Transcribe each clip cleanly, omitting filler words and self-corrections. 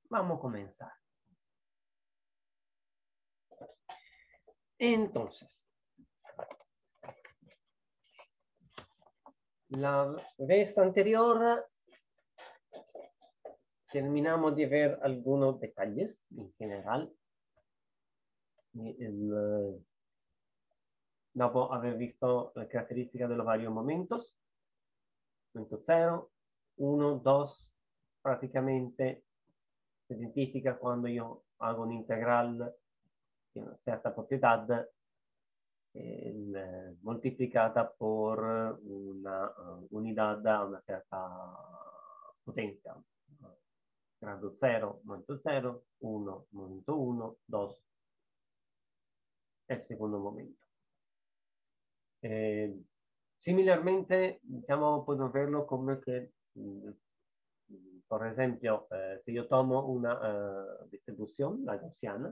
vamos a comenzar. Entonces, la vez anterior terminamos de ver algunos detalles en general. Dopo aver visto le caratteristiche de los varios momentos, momento 0, 1, 2, prácticamente se identifica cuando yo hago un integral de una cierta propiedad multiplicata por una unidad a una cierta potencia. Grado 0, momento 0, 1, momento 1, 2, el segundo momento. Similarmente, diciamo, podemos verlo come che, por esempio, se io tomo una distribuzione, la gaussiana,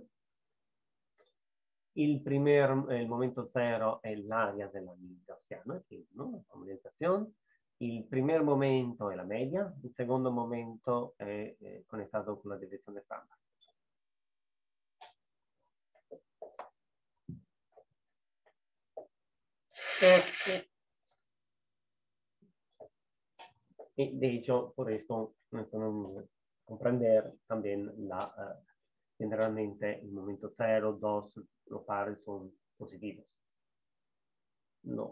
el momento 0 è l'area della gaussiana, che è la orientazione. Il primer momento è la media, il secondo momento è connettato con la deviazione standard. Y de hecho, por esto, comprender también generalmente el momento 0, 2, los pares son positivos. No,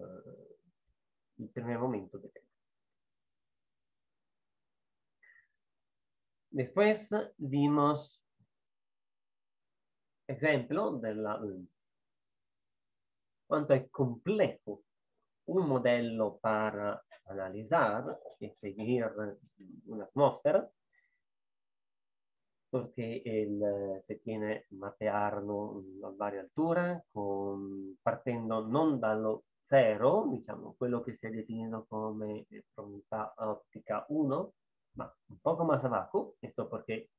el primer momento depende. Después vimos ejemplo de cuánto es complejo un modello para analizar y seguir una atmósfera, porque se tiene mapearlo a varie alture, partendo non dallo 0, diciamo, quello che si è definito come profondità ottica 1, ma un poco más abajo, esto porque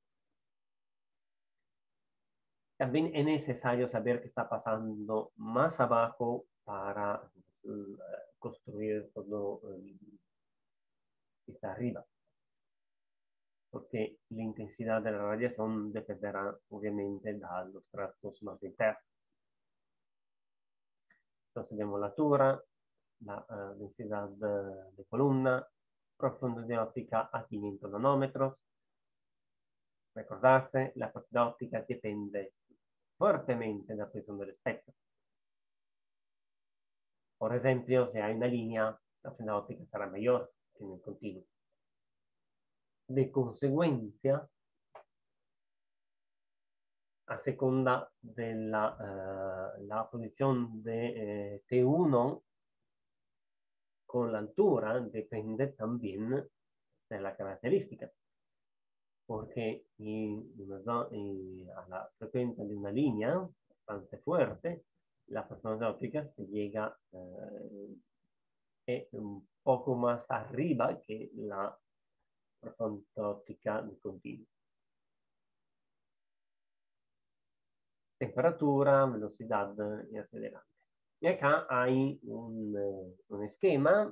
también es necesario saber qué está pasando más abajo para construir todo que está arriba. Porque la intensidad de la radiación dependerá obviamente de los tratos más internos. Entonces vemos la altura, la densidad de columna, profundidad óptica a 500 nanómetros. Recordarse, la profundidad óptica depende fuertemente de la posición del espectro. Por ejemplo, si hay una línea, la profundidad óptica será mayor que en el continuo. De consecuencia, a seconda de la posición de T1 con la altura depende también de las características, porque a la frecuencia de una línea bastante fuerte, la profundidad óptica se llega un poco más arriba que la profundidad óptica de continuo. Temperatura, velocidad y acelerante. Y acá hay un esquema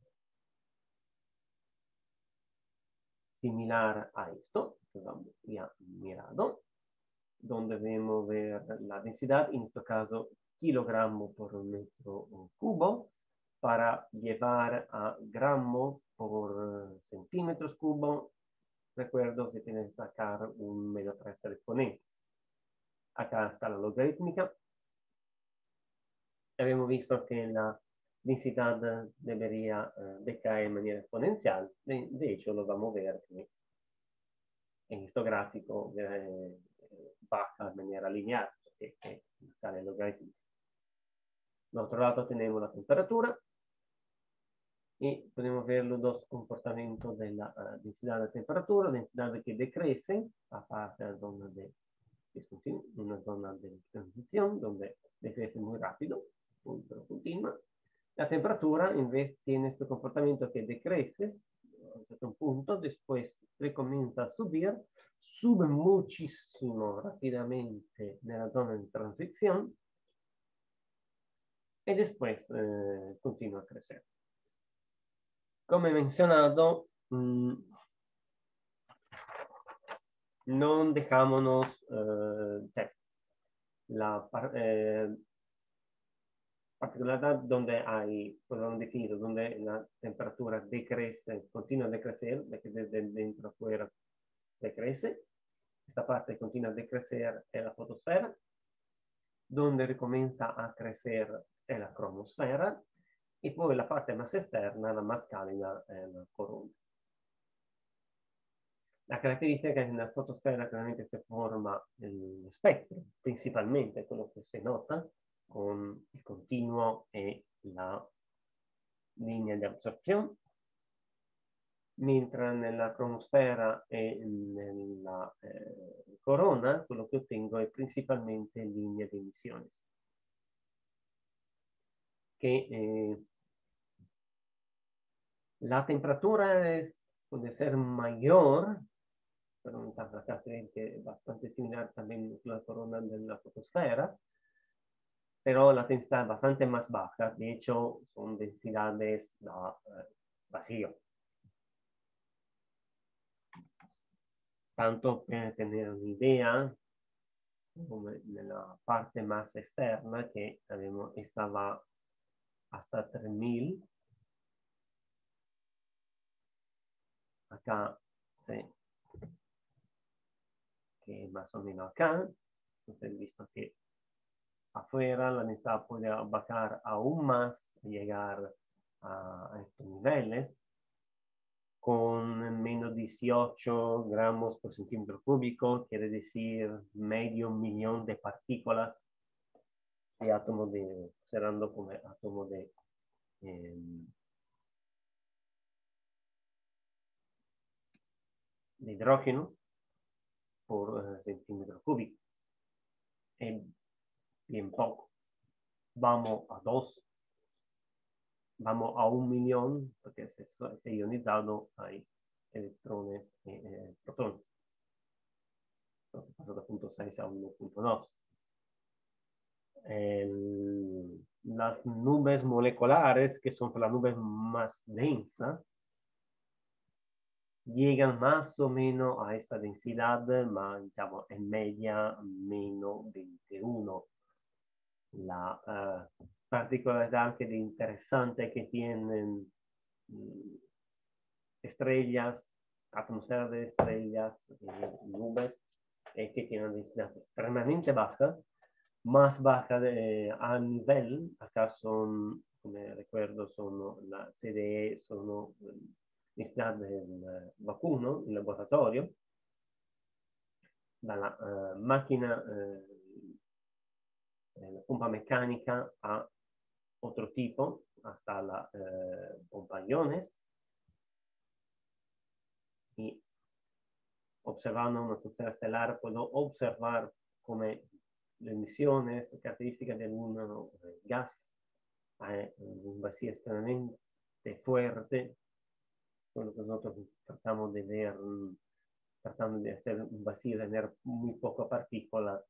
similar a esto, que vamos ya mirado, donde debemos ver la densidad, en este caso kilogramo por metro cubo, para llevar a gramo por centímetros cubo. Recuerdo que tienes que sacar un medio tercer exponente. Acá está la logarítmica. Abbiamo visto que la densidad debería decaer de manera exponencial. De hecho, lo vamos a ver que en este gráfico baja de manera lineal, porque está el logaritmo. Por otro lado tenemos la temperatura y podemos ver los dos comportamientos de la densidad de temperatura, densidad que decrece aparte de la zona de una zona de transición donde decrece muy rápido, pero continua. La temperatura en vez tiene este comportamiento que decrece a un cierto punto, después recomienza a subir, sube muchísimo rápidamente en la zona de transición y después continúa a crecer. Como he mencionado, no dejámonos, la particolaridad donde hay, pues hemos definido, donde la temperatura decrece, continúa a decrecer, de que desde dentro afuera decrece. Esta parte continúa a decrecer en la fotosfera, donde recomienza a crecer en la cromosfera, y poi la parte más externa, la más cálida, en la corona. La caratteristica è che nella fotosfera chiaramente si forma lo spettro, principalmente quello che si nota con il continuo e la linea di absorzione, mentre nella cromosfera e nella corona quello che ottengo è principalmente linea di emissione, che la temperatura puede ser mayor, pero acá se ve que es bastante similar también a la corona de la fotosfera, pero la densidad es bastante más baja. De hecho, son densidades vacío. Tanto per tener una idea, come nella parte más externa, que estaba hasta 3000, acá sí, que más o menos acá, entonces visto que afuera la densidad puede bajar aún más y llegar a estos niveles con menos 18 gramos por centímetro cúbico, quiere decir medio millón de partículas de átomos considerando como átomos de hidrógeno por centímetro cúbico. Es bien poco. Vamos a 2, vamos a 1 millón, porque si es ionizado hay electrones y protones. Entonces pasa de 0.6 a 1.2. Las nubes moleculares, que son las nubes más densas, llegan más o menos a esta densidad, más, digamos, en media menos 21. La particolaridad que interesante que tienen estrellas, atmósfera de estrellas, nubes, es que tienen una densidad extremadamente baja, más baja a nivel, acá son, como recuerdo, sono la CDE, sono densidad del vacuno, il laboratorio, dalla macchina, la pompa mecánica a otro tipo, hasta la pompa iones, y observando una atmósfera estelar puedo observar come le emisiones, características de algún gas, un vacío extremadamente fuerte, lo que nosotros tratamos de ver, tratando de hacer un vacío de tener muy poca partícula.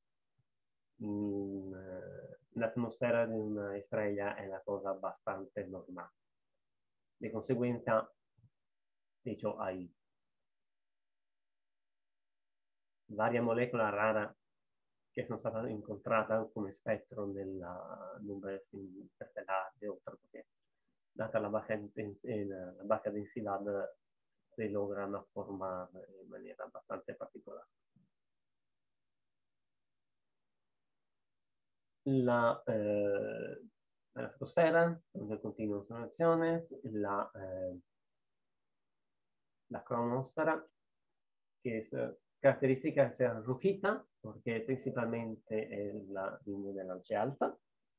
La atmósfera de una estrella es una cosa bastante normal. De consecuencia, de hecho, hay varias moléculas raras che sono state incontrate come spettro nella nube interstellare, oltre che data la baja densidad se logran formar in maniera abbastanza particolare. La fotosfera, donde continúan sus reacciones, la cromosfera, que es característica de ser rojita, porque principalmente es la línea de la noche alfa.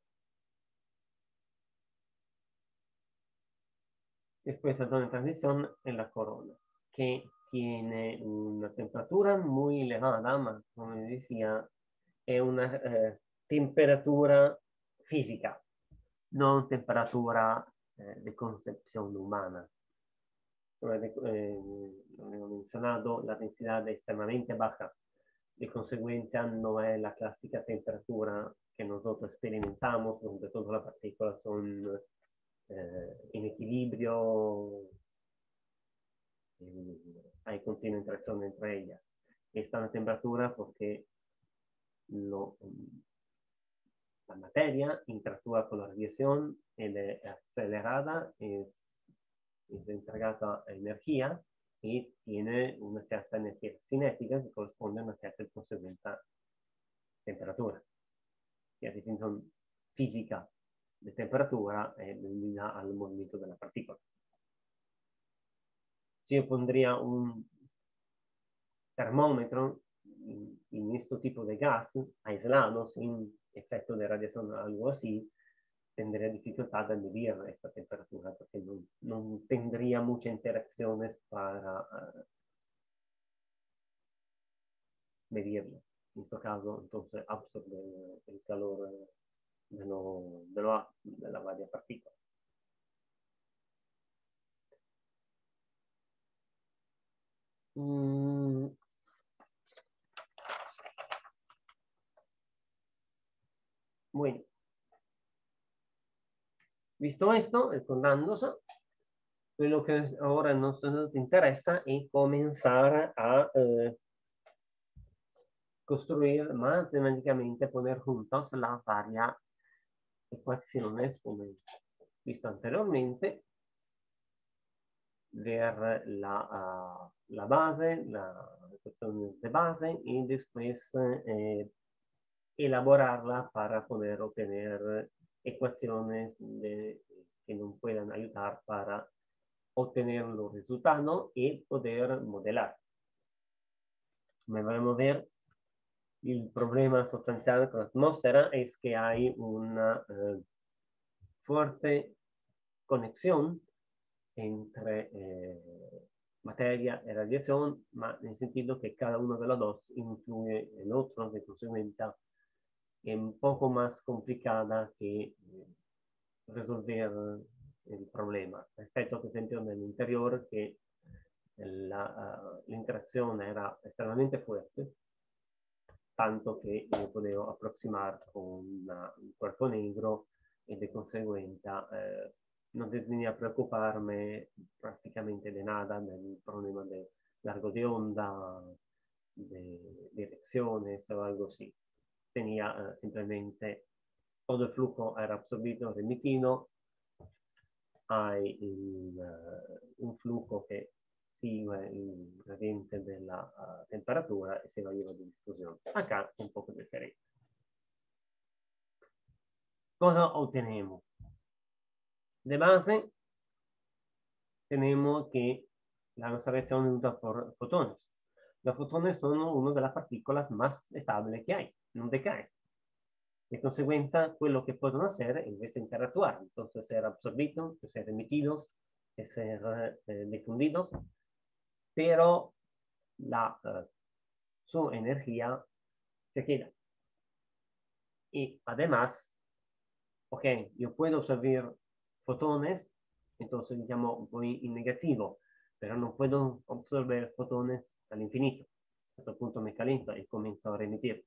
Después la zona de transición en la corona, que tiene una temperatura muy elevada, mas como decía, es una temperatura física, no temperatura de concepción humana. Como he mencionado, la densidad es extremadamente baja. De consecuencia, no es la clásica temperatura que nosotros experimentamos, donde todas las partículas son en equilibrio, hay continua interacción entre ellas. está a temperatura porque la materia interactúa con la radiación, es acelerada, es entregada energía y tiene una cierta energía cinética que corresponde a una cierta consecuente temperatura. La definición física de temperatura es debida al movimiento de la partícula. Si yo pondría un termómetro en este tipo de gas aislado, sin efecto de radiación o algo así, tendría dificultad de medir esta temperatura porque no tendría muchas interacciones para medirlo. En este caso, entonces, absorbe el calor de la varias partículas. Bueno, visto esto, recordándose, lo que ahora nos interesa es comenzar a construir matemáticamente, poner juntos las varias ecuaciones, como visto anteriormente, ver la base, la ecuación de base y después elaborarla para poder obtener ecuaciones que nos puedan ayudar para obtener los resultados y poder modelar. Como vamos a ver, el problema sustancial con la atmósfera es que hay una fuerte conexión entre materia y radiación, ma en el sentido que cada uno de los dos influye en el otro, de consecuencia es un poco más complicada que resolver el problema. Respecto, por ejemplo, en el interior, que la interacción era extremadamente fuerte, tanto que yo puedo aproximar con un cuerpo negro y de consecuencia no tenía que preocuparme prácticamente de nada del problema de largo de onda, de direcciones o algo así. Tenía simplemente todo el flujo era absorbido, remitido, hay un flujo que sigue el gradiente de la temperatura y se va a llevar de difusión. Acá un poco diferente. Cosa obtenemos? De base, tenemos que la nuestra reacción es dada por fotones. Los fotones son una de las partículas más estables que hay, no decaen. De consecuencia, lo que pueden hacer es interactuar, entonces ser absorbidos, ser emitidos, ser difundidos, pero su energía se queda. Y además, ok, yo puedo absorber fotones, entonces digamos voy en negativo, pero no puedo absorber fotones al infinito. A este punto me calienta y comienzo a remitir.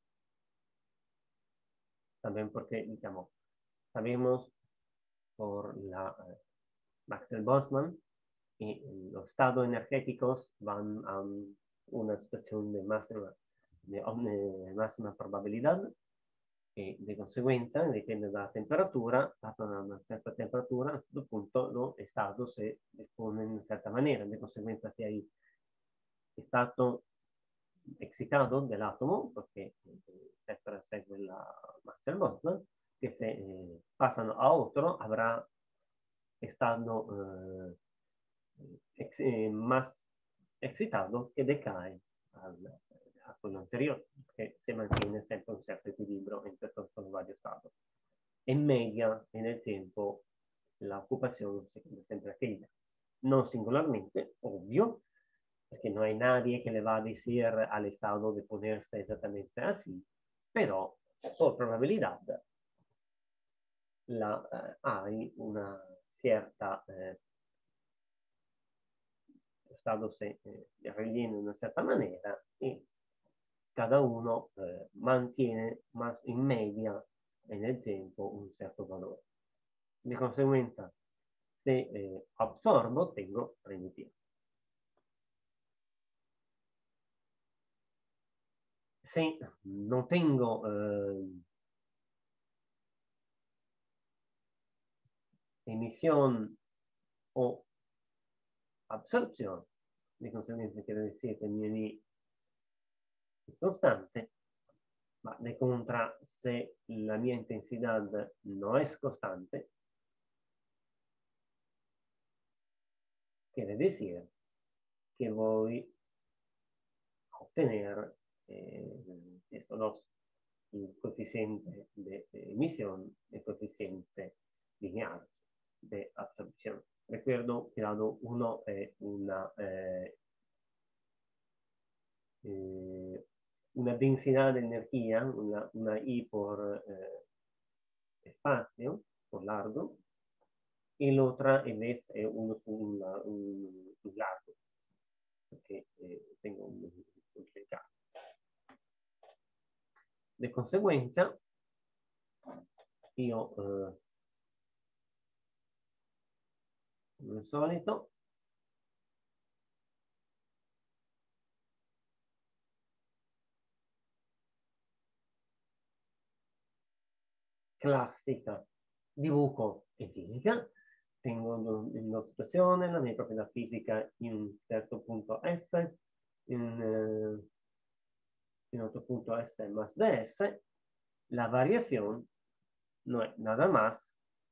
También porque, digamos, sabemos por la Maxwell-Boltzmann que los estados energéticos van a una expresión de máxima probabilidad y de consecuencia, depende de la temperatura, a una cierta temperatura, a questo punto lo stato se dispone in una certa maniera, de consecuencia si hay stato excitado dell'atomo, perché sempre segue la Maxwell-Boltzmann, que se pasan a otro habrá estado más excitado que decae a quello anteriore, che se mantiene sempre un certo equilibrio entre todos los varios estados. En media, en el tiempo, la ocupación se queda siempre aquella. No singularmente, obvio, porque no hay nadie que le va a decir al estado de ponerse exactamente así, pero por probabilidad hay una cierta estado se rellena de una cierta manera y cada uno mantiene más en media en el tiempo un cierto valore. De conseguenza, se absorbo, tengo primitivo. si no tengo emisión o absorción, de consecuencia quiere decir que mi I es constante, ma de contra, si la mia intensidad no es constante, quiere decir que voy a obtener estos dos, el coeficiente de emisión y el coeficiente lineal de absorción. Recuerdo que lado uno es una densidad de energía, una I por espacio, por largo, y la otra es un largo, porque tengo un cercano. De conseguenza, io come al solito classica dibujo e fisica, tengo una situazione, la mia proprietà fisica in un certo punto S, in otro punto S más ds, la variación no es nada más,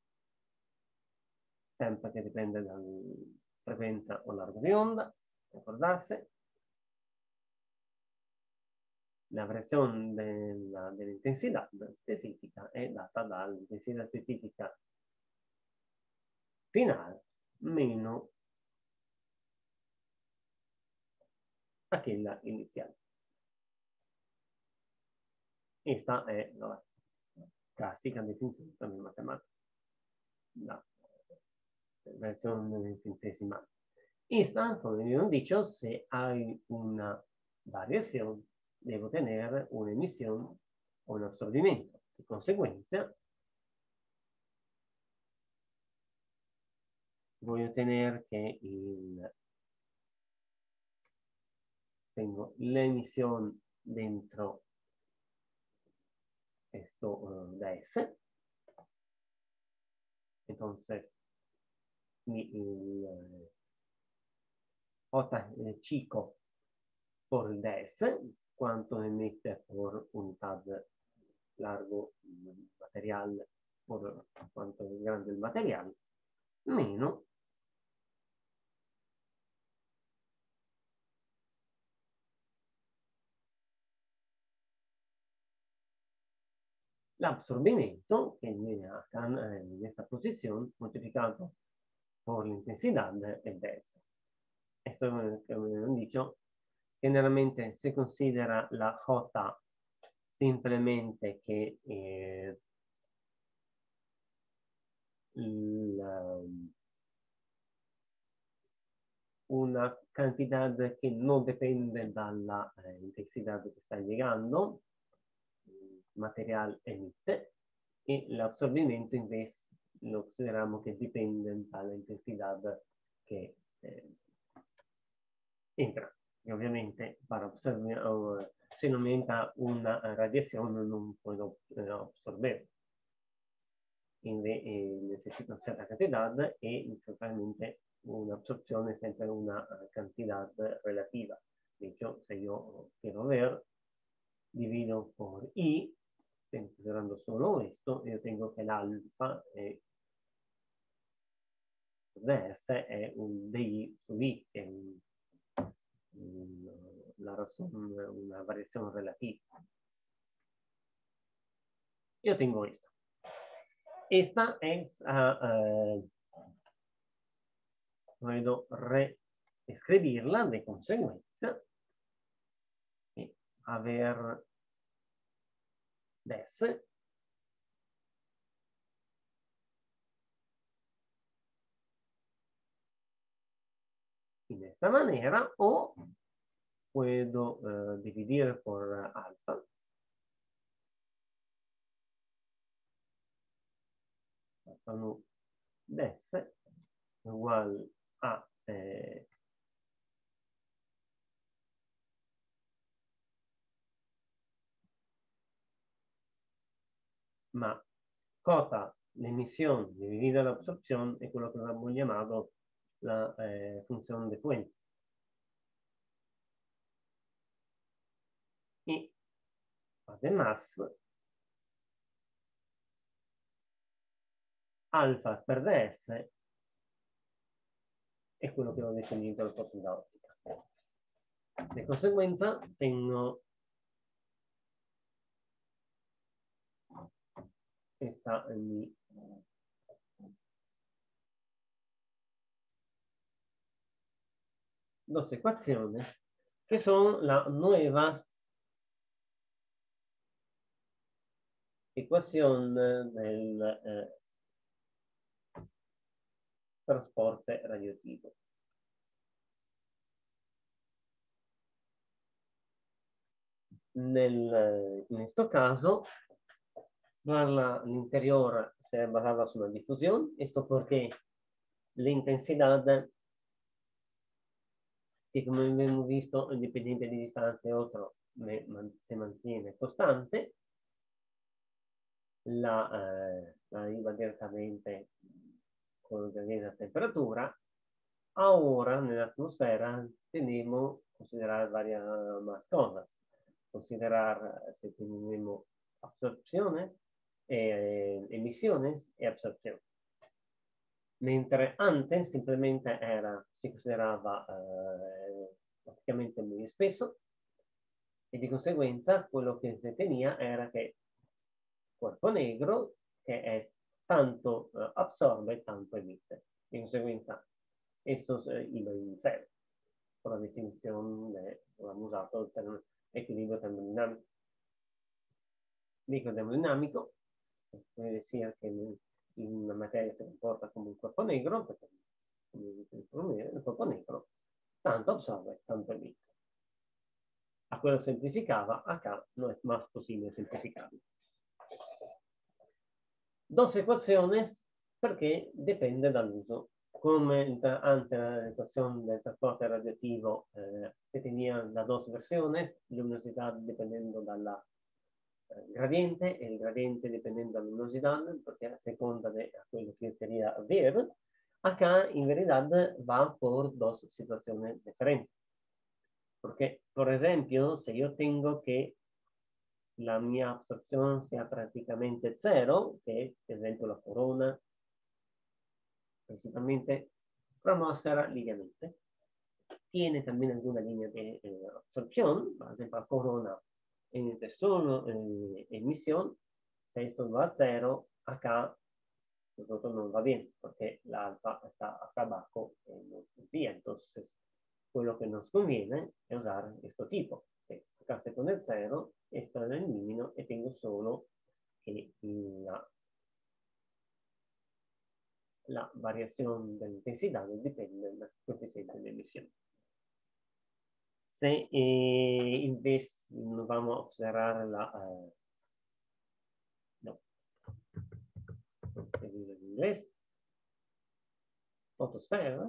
sempre che dipende dalla frequenza o largo di onda, recordarse, la variación de la intensidad específica es data dalla intensidad específica final meno aquella iniziale. Esta è la classica definizione también matematica, la versión infinitesimal. Esta, como habíamos dicho, si hay una variación, debo tener una emisión o un absorbimiento. De consecuencia, voy a tener que tengo la emisión dentro esto de S. Entonces, J chico por el ds, cuánto emite por unidad largo material por cuánto es grande el material, meno l'absorbimiento, que viene acá en esta posición, multiplicado por la intensidad del ds. Esto, como han dicho, generalmente se considera la J simplemente que una cantidad que no depende dalla intensidad que está llegando, material emite, y el absorbimiento en vez lo consideramos que depende dalla intensidad que entra. Y obviamente para absorber, si no me entra una radiación no puedo absorber. Necesito cierta cantidad y naturalmente una absorción es siempre una cantidad relativa. De hecho, si yo quiero ver, divido por I, considerando solo esto, yo tengo que el alfa ds è un di su I, che è una variación relativa. Yo tengo esto. Esta es, puedo reescribirla de consecuencia y a ver des de esta manera, o puedo dividir por alfa. Alfa nu des igual a ma cota l'emisión dividida la absorción es lo que hemos llamado la función de fuente. Y además, alfa per ds è quello che ho definito la profondità ottica. Di conseguenza tengo questa dos ecuaciones que son la nueva ecuación del transporte radioattivo. En este caso, l'interior se basaba su una difusión, esto porque la intensidad, que como hemos visto, independiente de distancia y otro, se mantiene constante. La iba directamente con el gradient de temperatura. Ahora, en la atmósfera, tenemos que considerar varias más cosas. Considerar si tenemos absorciones, emisiones y absorción. Mentre antes simplemente si considerava praticamente muy espeso y de consecuencia quello che si tenía era que cuerpo negro que es tanto absorbe, tanto emite. De consecuencia, eso iba in cero. Por la definición abbiamo usato il termine equilibrio termodinámico. L'equilibrio termodinámico puede decir que una materia se comporta como un cuerpo negro, porque el cuerpo negro tanto absorbe, tanto emite. A quello semplificaba, acá no es más posible simplificarlo. Dos ecuaciones porque depende dall'uso. Come antes la ecuación del transporte radioactivo se tenían las dos versiones, luminosità dependiendo dalla gradiente e il gradiente dependiendo dalla luminosità, perché a seconda de quello que quería ver, acá en realidad va por dos situaciones diferentes. Porque, por ejemplo, si yo tengo que la mia absorción sea prácticamente cero, que por ejemplo la corona, principalmente atmósfera linealmente, tiene también alguna línea de absorción, por ejemplo la corona emite solo emisión, si eso va a cero, acá nosotros no va bien, porque la alfa está acá abajo en el día, entonces pues lo que nos conviene es usar este tipo. Acá se pone el cero, esto lo elimino y tengo solo que la variación de la intensidad depende del coeficiente de emisión. Si en vez nos vamos a observar no, en inglés, fotosfera,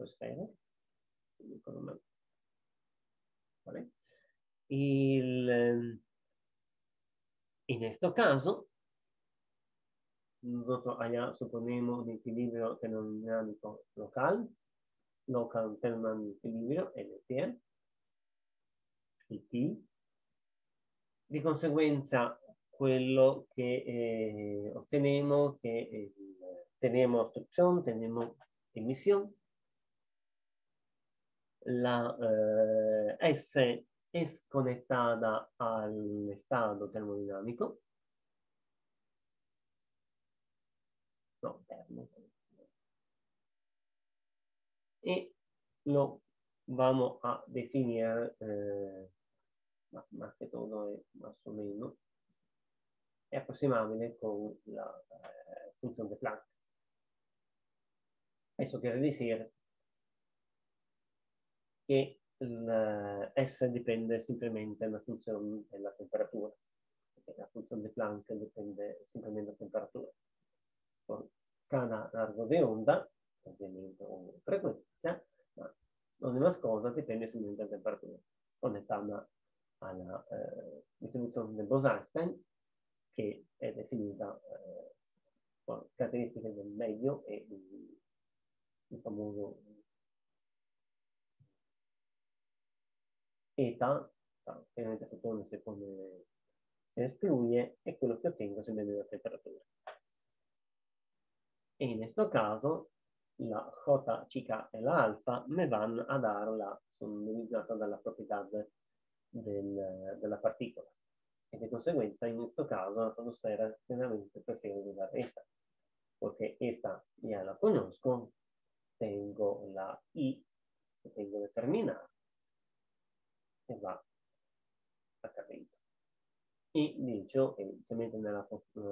¿vale? En este caso, nosotros allá suponemos un equilibrio termodinámico local thermal equilibrio, LTE, il T. Di conseguenza, quello che ottenemos che tenemos absorción, tenemos emisión. La S es conectada al estado termodinámico. No, termo. Y lo vamos a definir, más que todo, más o menos, es aproximable con la función de Planck. Eso quiere decir que la S depende simplemente dalla funzione della temperatura, perché la funzione di Planck dipende simplemente dalla temperatura. Con cada largo di onda, ovviamente o frequenza, ma ogni cosa dipende simplemente dalla temperatura, connettata alla distribuzione del Bose-Einstein, que è definita por caratteristiche del medio e il famoso eta, ovviamente fotone se come se escluye, è quello che ottengo se vedo la temperatura. E in questo caso la J, CK e la alfa me vanno a dare la sonorizzazione della proprietà della particola. E di conseguenza in questo caso la fotosfera generalmente prefiero usare questa, perché questa ya la conosco, tengo la I che tengo determinata e va a capito. E dice evidentemente nella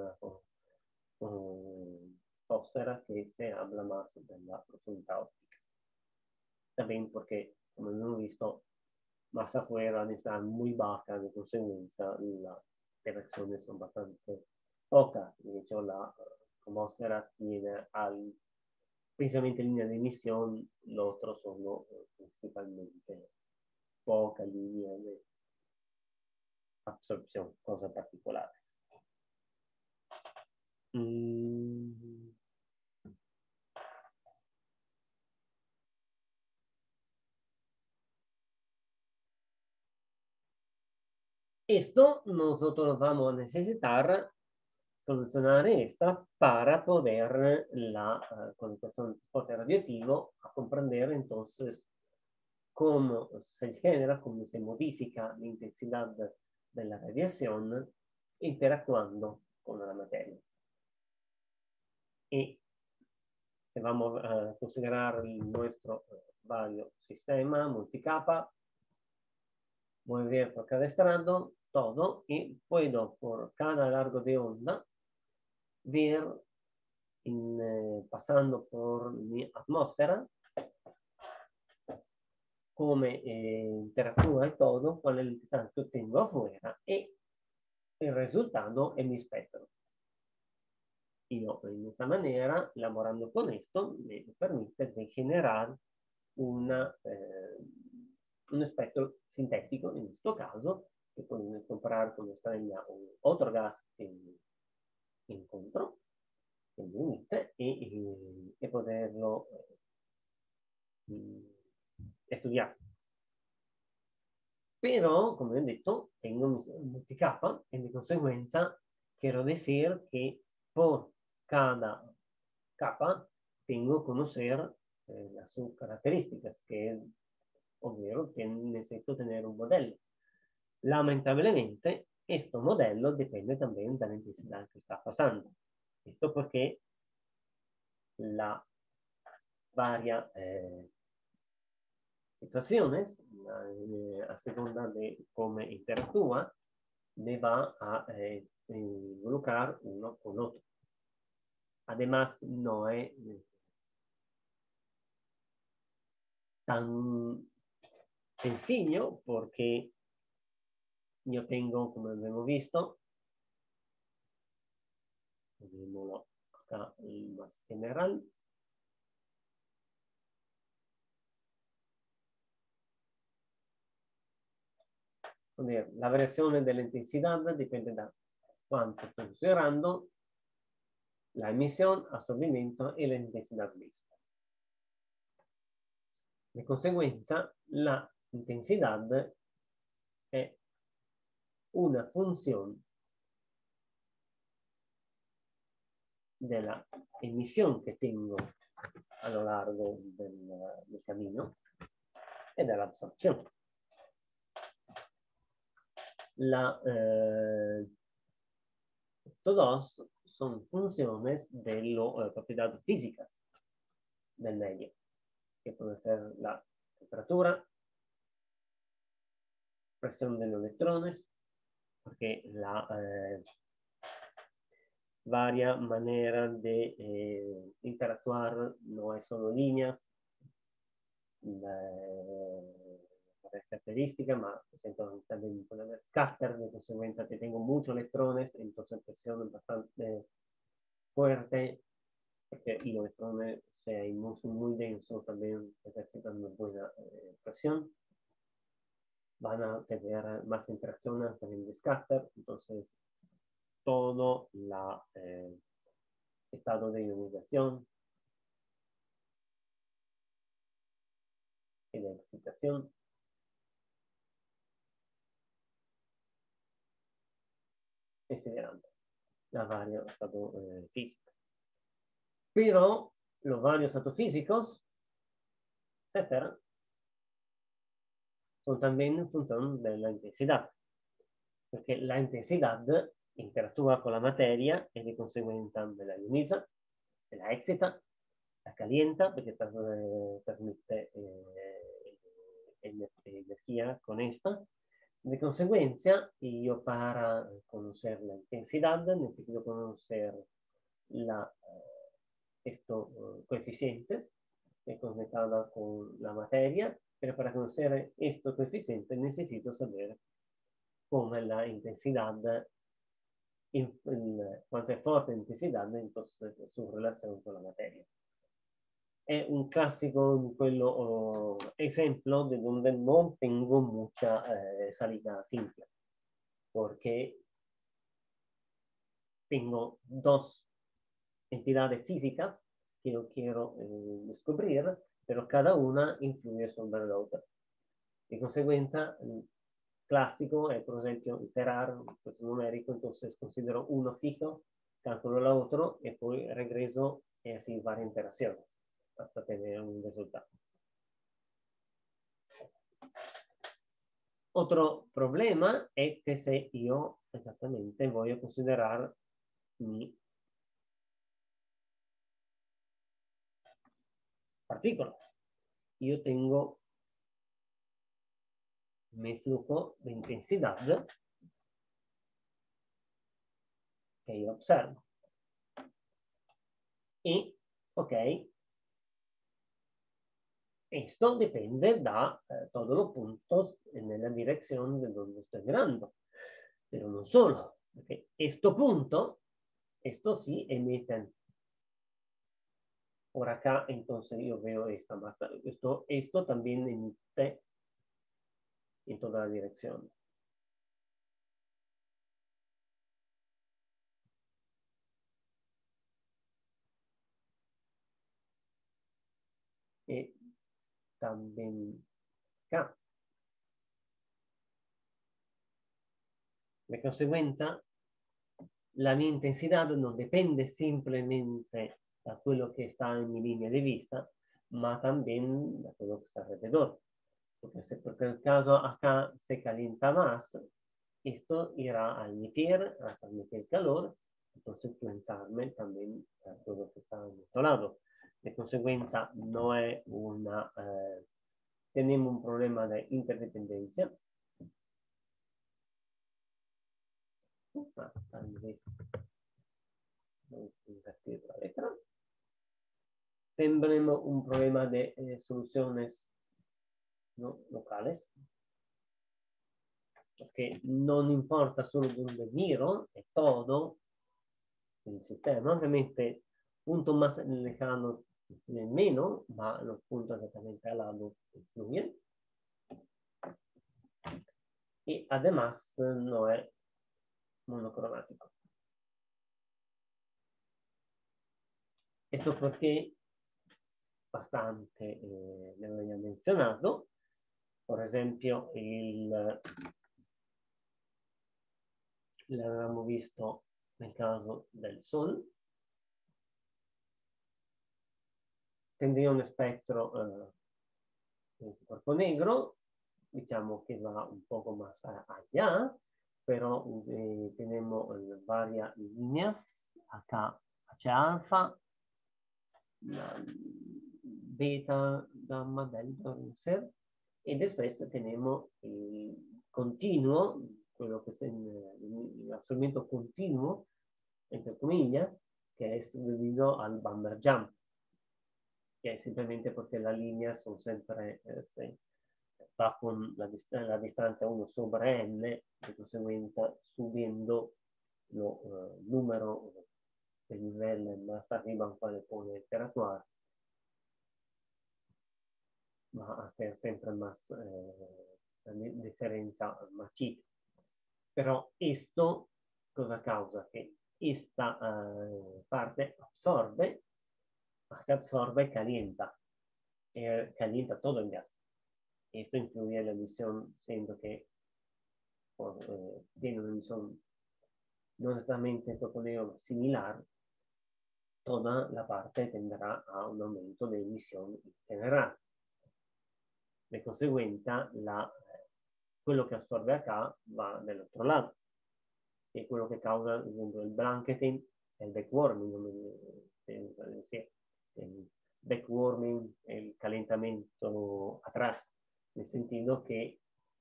fósfera que se habla más de la profundidad óptica. También porque, como hemos visto, más afuera está muy baja, de consecuencia las interacciones son bastante pocas. De hecho, la atmósfera tiene precisamente línea de emisión, los otros son principalmente poca línea de absorción, cosas particulares. Esto nosotros vamos a necesitar solucionar esta para poder con el transporte radioactivo a comprender entonces cómo se genera, cómo se modifica la intensidad de la radiación interactuando con la materia. Y si vamos a considerar nuestro vario sistema multicapa, voy a ver por cada estrado todo y puedo por cada largo de onda ver pasando por mi atmósfera come interactúa y todo, cuál es el distancia que tengo afuera y el resultado es mi espectro. Y yo, en esta manera, laborando con esto, me permite de generar un espectro sintético, en este caso, que pueden comparar con estrella o otro gas que encuentro, que me emite, y poderlo estudiar. Pero, como he dicho, tengo multicapa y de consecuencia quiero decir que por cada capa tengo que conocer sus características, que es ovvero que necesito tener un modelo. Lamentablemente, este modelo depende también de la intensidad que está pasando. Esto porque la varia situaciones, a segunda de cómo interactúa, me va a involucrar uno con otro. Además, no es tan sencillo porque yo tengo, como hemos visto, veámoslo acá más general, la variación de la intensidad depende de cuánto estoy considerando la emisión, absorbimiento y la intensidad misma. De consecuencia, la intensidad es una función de la emisión que tengo a lo largo del camino y de la absorción. Estos dos son funciones de las propiedades físicas del medio, que puede ser la temperatura, presión de los electrones, porque la varia manera de interactuar no es solo líneas, características, pero también puede haber scatter, de consecuencia que tengo muchos electrones, entonces presión es bastante fuerte, porque los electrones, si hay muy densos, también ejercitan una buena presión. Van a tener más interacciones también de scatter, entonces todo estado de ionización y de excitación. Considerando los varios estados físicos. Pero los varios estados físicos, etcétera, son también en función de la intensidad. Porque la intensidad interactúa con la materia y de consecuencia me la ioniza, me la excita, la calienta porque transmite energía con esta. De consecuencia, yo para conocer la intensidad necesito conocer estos coeficientes conectada con la materia, pero para conocer estos coeficientes necesito saber cómo es la intensidad, cuánto es fuerte la intensidad, entonces su relación con la materia. Es un clásico ejemplo de donde no tengo mucha salida simple, porque tengo dos entidades físicas que yo quiero descubrir, pero cada una influye sobre la otra. De consecuencia, clásico es, por ejemplo, iterar pues, numérico, entonces considero uno fijo, calculo el otro y poi regreso y así varias iteraciones hasta tener un resultado. Otro problema es que si yo exactamente voy a considerar mi partícula, yo tengo mi flujo de intensidad que yo observo. Y, ok, esto depende de todos los puntos en la dirección de donde estoy mirando. Pero no solo, porque este punto, esto sí emiten. Por acá, entonces yo veo esta marca. Esto también emite en toda la dirección. Y también acá. De consecuencia, la mia intensidad no depende simplemente de quello che sta in mi linea di vista, ma también de quello que está alrededor. Porque si por el caso acá se calienta más, esto irá a emitir, a transmitir calor, entonces influenciarme también a todo lo que está en nuestro lado. De consecuencia, no es tenemos un problema de interdependencia. Tal vez invertir la letras. Tendremos un problema de soluciones ¿no? locales, porque no importa solo donde miro, es todo el sistema. Obviamente, punto más lejano menos, ma los puntos exactamente al lado influyen. Y además no es monocromático. Esto porque bastante le había mencionado. Por esempio, l'avevamo visto nel caso del Sol. Tendría un spettro un cuerpo negro, diciamo che va un poco más allá, pero tenemos varias líneas, acá H alfa, beta, gamma, delta, ser, y después tenemos el continuo, quello che è l'assorbimento continuo, entre comillas, que es debido al Bamberg jump, que es simplemente porque las líneas son siempre va con la distancia 1 sobre n, de consecuencia subiendo el número de niveles más arriba al cual puede interactuar, va a ser siempre más la diferencia más chica. Pero esto cosa causa? Que esta parte absorbe, ma se absorbe calienta, calienta todo el gas. Esto influye en la emisión, siendo que tiene una emisión no necesariamente similar, toda la parte tendrá a un aumento de emisión general. De conseguenza, quello che assorbe acá va dall'altro lato, che è quello che causa il blanketing e il backwarming, il backwarming e il calentamento atrás, nel sentido che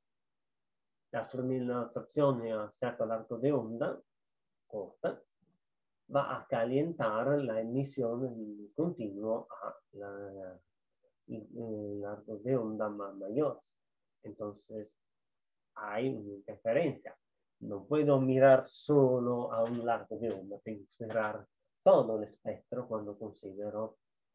l'assorzione a certo largo de onda corta va a calentar la emisión continuo a largo de onda mayor. Entonces, hay una interferencia. No puedo mirar solo a un largo de onda, tengo que considerar todo el espectro cuando considero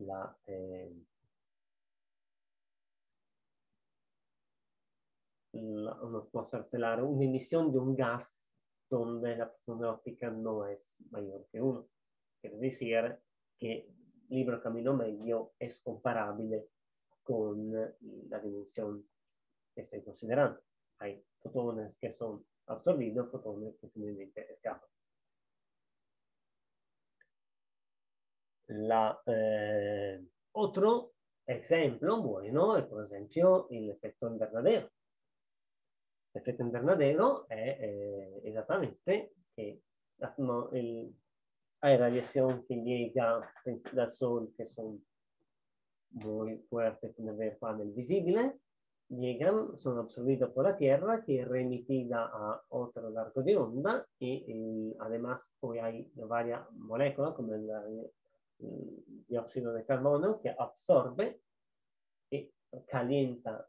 uno può cancelar una emisión de un gas donde la profundidad óptica no es mayor que 1. Quiere decir que libro camino medio es comparable con la dimensión que estoy considerando. Hay fotones que son absorbidos, fotones que simplemente escapan. Otro ejemplo bueno es, por ejemplo, el efecto invernadero. L'effetto invernadero è esattamente che hay radiación que llega del sol, que son muy fuertes con el panel visible, llegan, son absorbidos por la Tierra, que es remitida a otro largo de onda, y además hoy hay varias moléculas, como el dióxido de carbono, que absorbe y calienta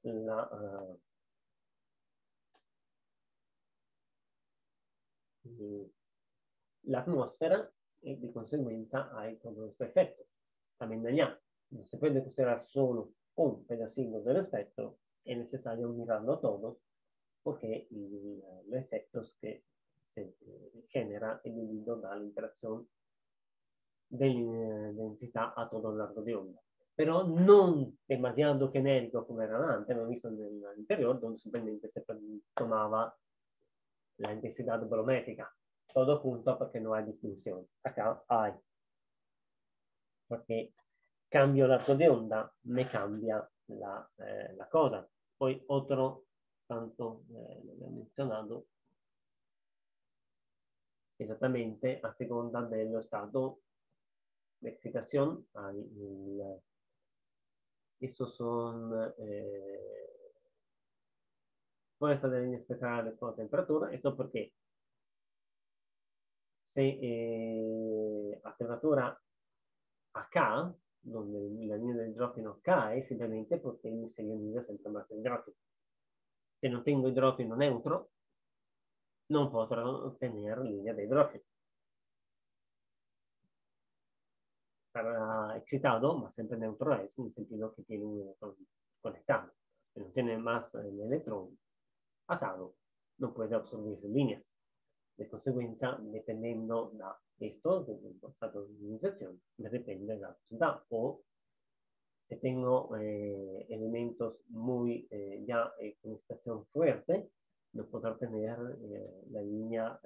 la atmósfera y de consecuencia hay todo este efecto. También allá no se puede considerar solo un pedacito del espectro, es necesario mirarlo todo porque los efectos que se genera debido a la interacción de densidad a todo lo largo de onda. Pero no demasiado genérico como era antes, lo visto en el interior, donde simplemente se tomaba la intensidad volumétrica, todo junto porque no hay distinción. Acá hay. Porque cambio largo de onda, me cambia la cosa. Poi otro, tanto lo he mencionado, esattamente a seconda dello stato de excitación, estos son fuerza de línea espectral con temperatura. Esto porque se a temperatura acá, donde la línea de hidrógeno cae, simplemente porque se ioniza sempre más hidrógeno. Se no tengo hidrógeno neutro, non potrò ottenere linea de hidrógeno. Estará excitado, más siempre neutro es, en el sentido que tiene un electrón conectado. Si no tiene más el electrón atado, no puede absorber líneas. De consecuencia, dependiendo de esto, del estado de ionización, depende de la velocidad. O si tengo elementos muy ya con excitación fuerte, no podrá obtener la línea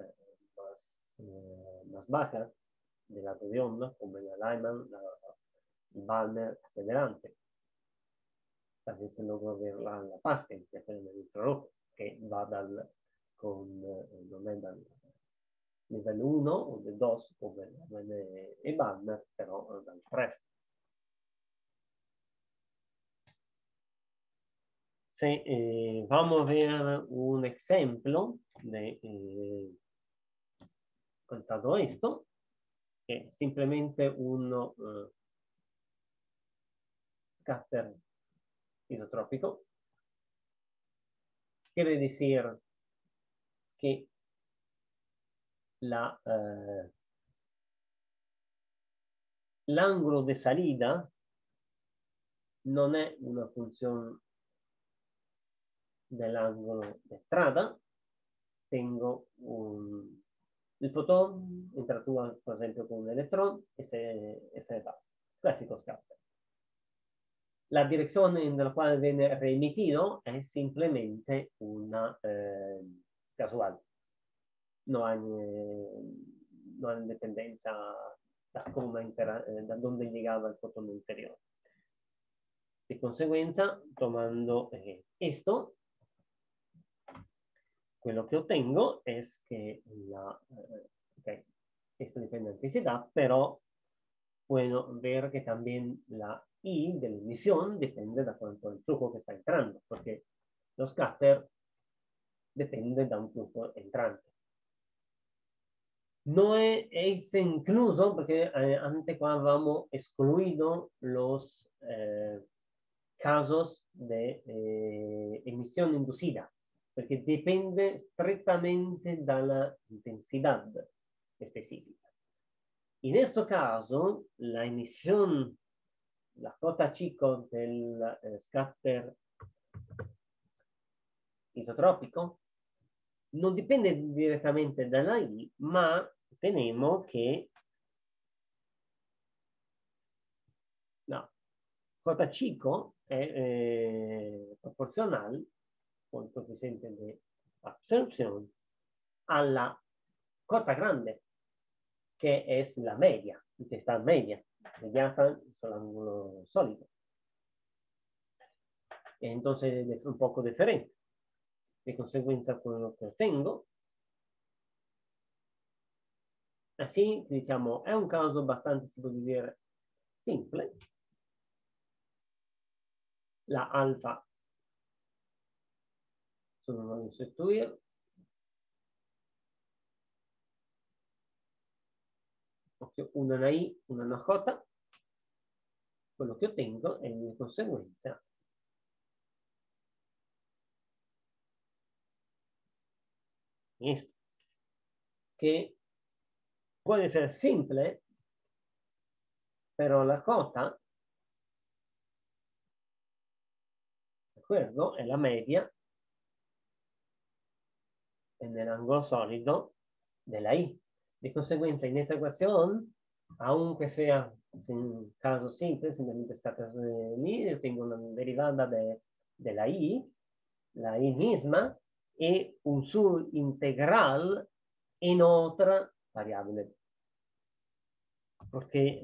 más baja de la de onda, como la Lyman, el Balmer hacia adelante. También se logra ver la Pascal, que es el infrarrojo, que va non è dal livello 1 o del 2 come el Balmer, però dal 3. Vamos a ver un ejemplo de contado esto, que simplemente uno scatter isotrópico. Quiere decir que l'angolo de salida non è una función del ángulo de entrada. Tengo il fotone intrattua per esempio con un elettrone e se ne va. Classico scatter. La direzione nella quale viene reemitito è semplicemente una casuale. Non ha indipendenza da dove llegava il fotone interiore. Di conseguenza, tomando esto, quello che ottengo è che esta depende de intensidad, pero bueno ver que también la I de la emisión depende de cuánto el flujo que está entrando, porque los scatter depende de un flujo entrante. No es incluso porque antes cuando habíamos excluido los casos de emisión inducida, porque depende estrictamente de la intensidad específica. En este caso, la emisión, la J chico del scatter isotrópico no depende directamente de la I, ma tenemos que J chico es proporcional con el coeficiente de absorción a la J grande, que es la media, intensidad media, mediata sobre el ángulo sólido. Entonces es un poco diferente. De consecuencia, con lo que tengo, así, diciamo, è un caso bastante, si può dire, simple. La alfa solo voglio sostituire. Una I, una J. Quello che ottengo è di conseguenza esto, che può essere simple, però la J, recuerdo, è la media en el ángulo sólido de la I. De consecuencia, en esta ecuación, aunque sea en caso simple, simplemente scatter I, yo tengo una derivada de la I misma, y un subintegral en otra variable. Porque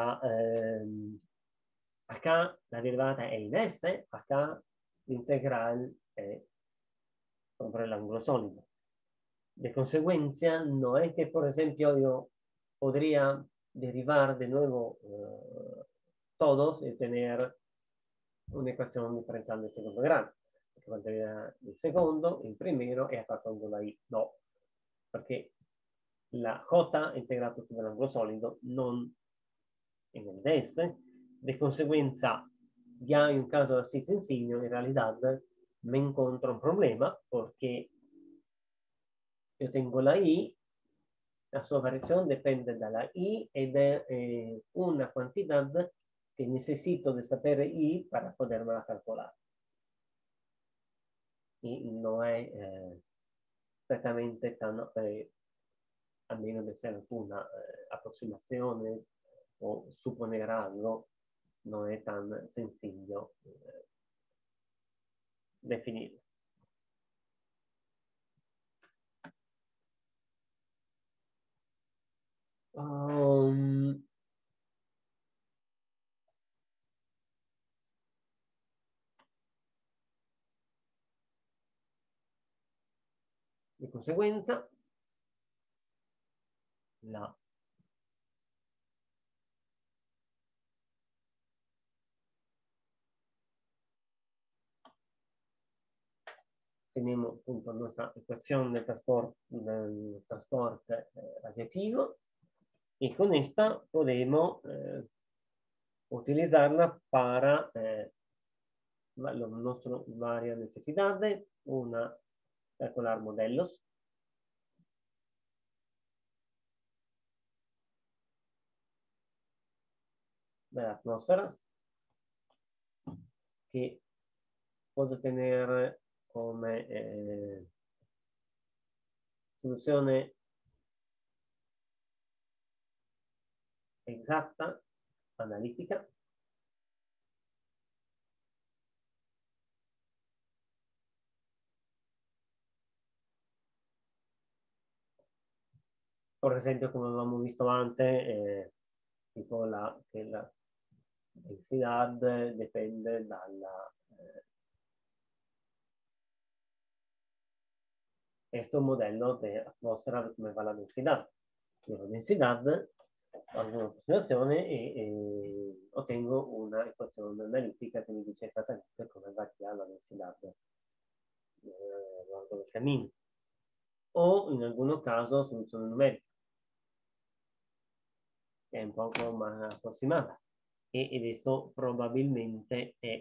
acá la derivada es en S, acá l'integral è sobre el ángulo sólido. De consecuencia, no es que, por ejemplo, yo podría derivar de nuevo todos y tener una ecuación diferencial de segundo grado. Porque valdría el segundo, el primero y hasta con la I. No, porque la J integrata sobre el ángulo sólido no en el DS. De consecuencia, ya en un caso así sencillo, en realidad me encuentro un problema porque yo tengo la I, la sua variación depende de la I y de una cantidad que necesito de saber I para poderla calcular. Y no es exactamente tan, a menos de ser una aproximación o suponer algo, no es tan sencillo definirlo. De conseguenza, tenemos appunto nuestra ecuación del transporte radiativo y con esta podemos utilizarla para nuestras varias necesidades. Una, calcular modelos. De las atmósferas que puedo tener come soluzione esatta, analitica. Per esempio, come avevamo visto antes, tipo che la densidad depende dalla... questo modello de atmósfera come va la densidad. La densidad, hago una aproximazione e ottengo una ecuazione analitica che mi dice esattamente come varía la densidad a lo largo del camino. O in algún caso soluzione numerica, che è un poco más approssimata. Ed esto probabilmente è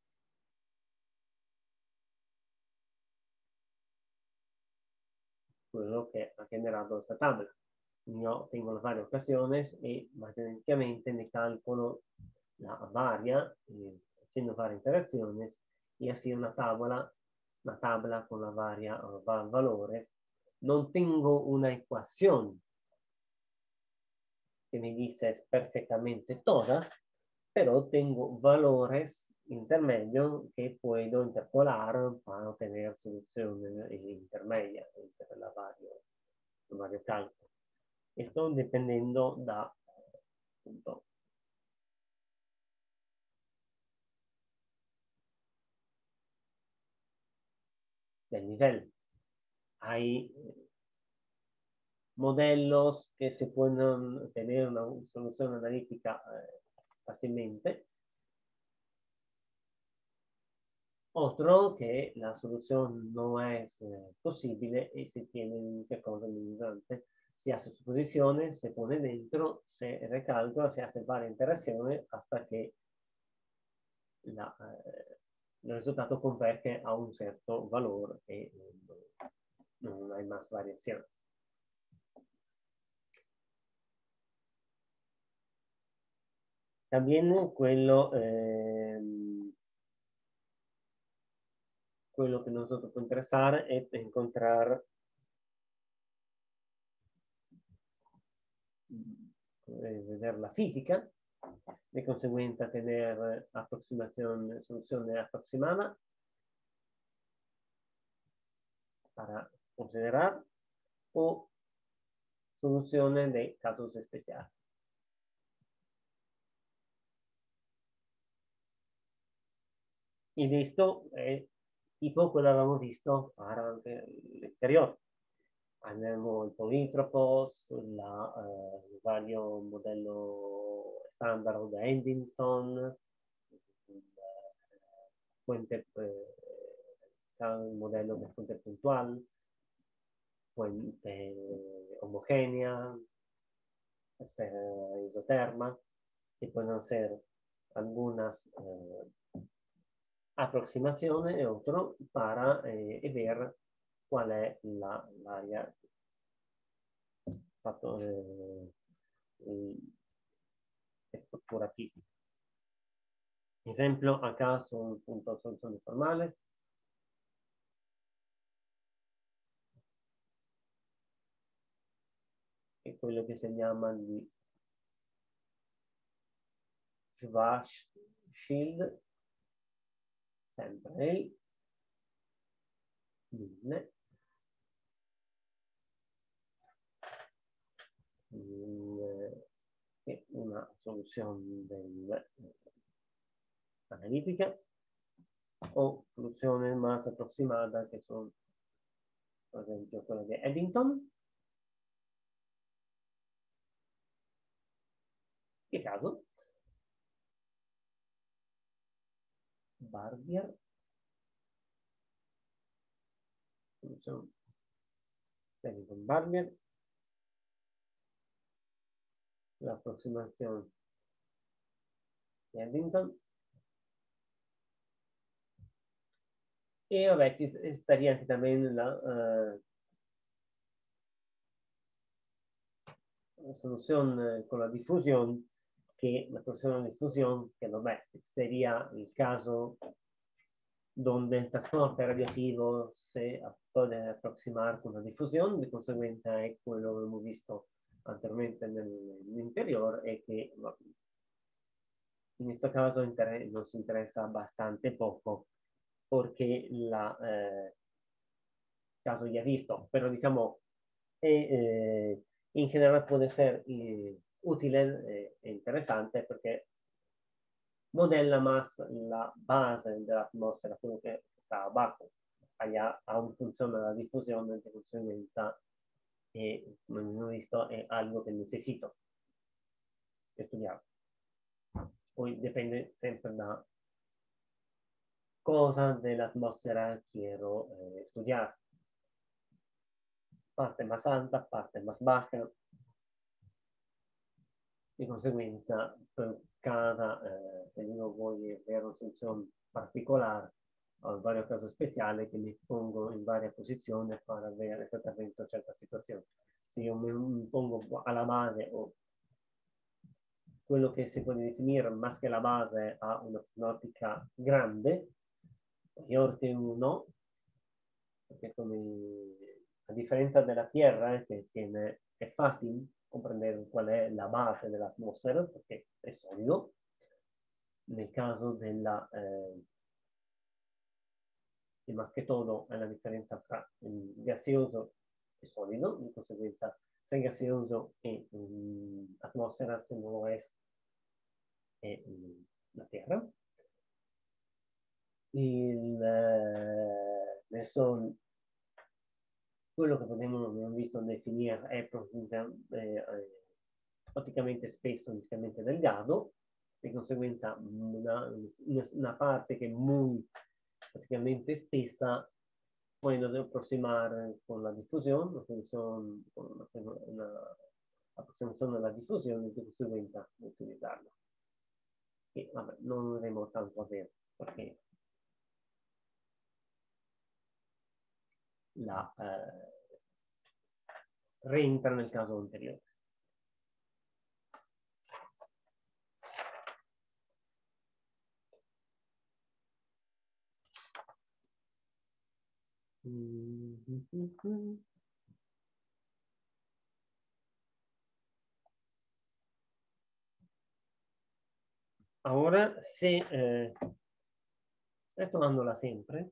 quello che ha generato questa tabla. Yo tengo las varias ocasiones y matemáticamente me calculo la varia, haciendo varias interacciones, y así una tabla con la varia valores. No tengo una ecuación que me dice perfectamente todas, pero tengo valores intermedios que puedo interpolar para obtener soluciones intermedias entre los varios cálculos. Esto dependiendo da appunto, del nivel. Hay modelos que se pueden tener una solución analítica fácilmente. Otro que la solución no es posible y se tiene una cosa limitante. Se hace suposiciones, se pone dentro, se recalcula, se hace varias interacciones hasta que il risultato converge a un certo valore e non hai más variazione. También quello que nosotros puede interesar es encontrar ver la física, de consecuencia tener solución aproximada para considerar o soluciones de casos especiales. Y de esto, tipo quello avevamo visto para l'interior. Abbiamo il politropos, il vario modello standard da Eddington, il modello de fuente puntual, fuente homogénea, esfera isoterma, que pueden ser algunas aproximaciones y otro para ver cuál es l'area fatto estructura física. Ejemplo, acá son puntos soluciones formales. È quello che si chiama di Schwarzschild, sempre il è una soluzione analitica o soluzione más approssimata che sono per esempio quella di Eddington. Che caso? Barbier. Soluzione Eddington Barbier. La aproximación de Eddington. Y vabbè, estaría anche también la solución con la difusión, que la solución de difusión, que vabbè, sería el caso donde el transporte radioactivo se puede aproximar con la difusión, de consecuencia es quello che abbiamo visto anteriormente nell'interior è che in questo caso nos interesa bastante poco porque caso ya visto, pero digamos, en general puede ser útil e interesante porque modela más la base de la atmósfera, quello che sta abajo. Allá aún funciona la difusión, de conseguenza, come abbiamo visto, è algo che necesito studiare. Poi dipende sempre da cosa dell'atmosfera quiero estudiar. Parte más alta, parte más baja. Di conseguenza, per cada, se io voglio avere una soluzione particolare, ho varios casos especiales que me pongo en varias posiciones para ver exactamente una cierta situación. Si yo me pongo a la base o quello che si può definire más che la base a un'ottica grande, mayor que uno, porque come, a differenza della Tierra, che tiene, è facile comprendere qual è la base dell'atmosfera, perché è solido. Nel caso della más que todo è la differenza tra il gaseoso e solido, di conseguenza se gaseoso è atmosfera, se non lo è la Terra. Adesso quello che abbiamo visto definire è praticamente spesso praticamente delgado, di conseguenza una parte che è molto praticamente spessa puede aproximar con la difusión, una aproximación a la difusión y de consecuencia utilizarla. Y vabbè, non avremo tanto a ver perché rientra nel caso anteriore. Ahora, se retomándola sempre,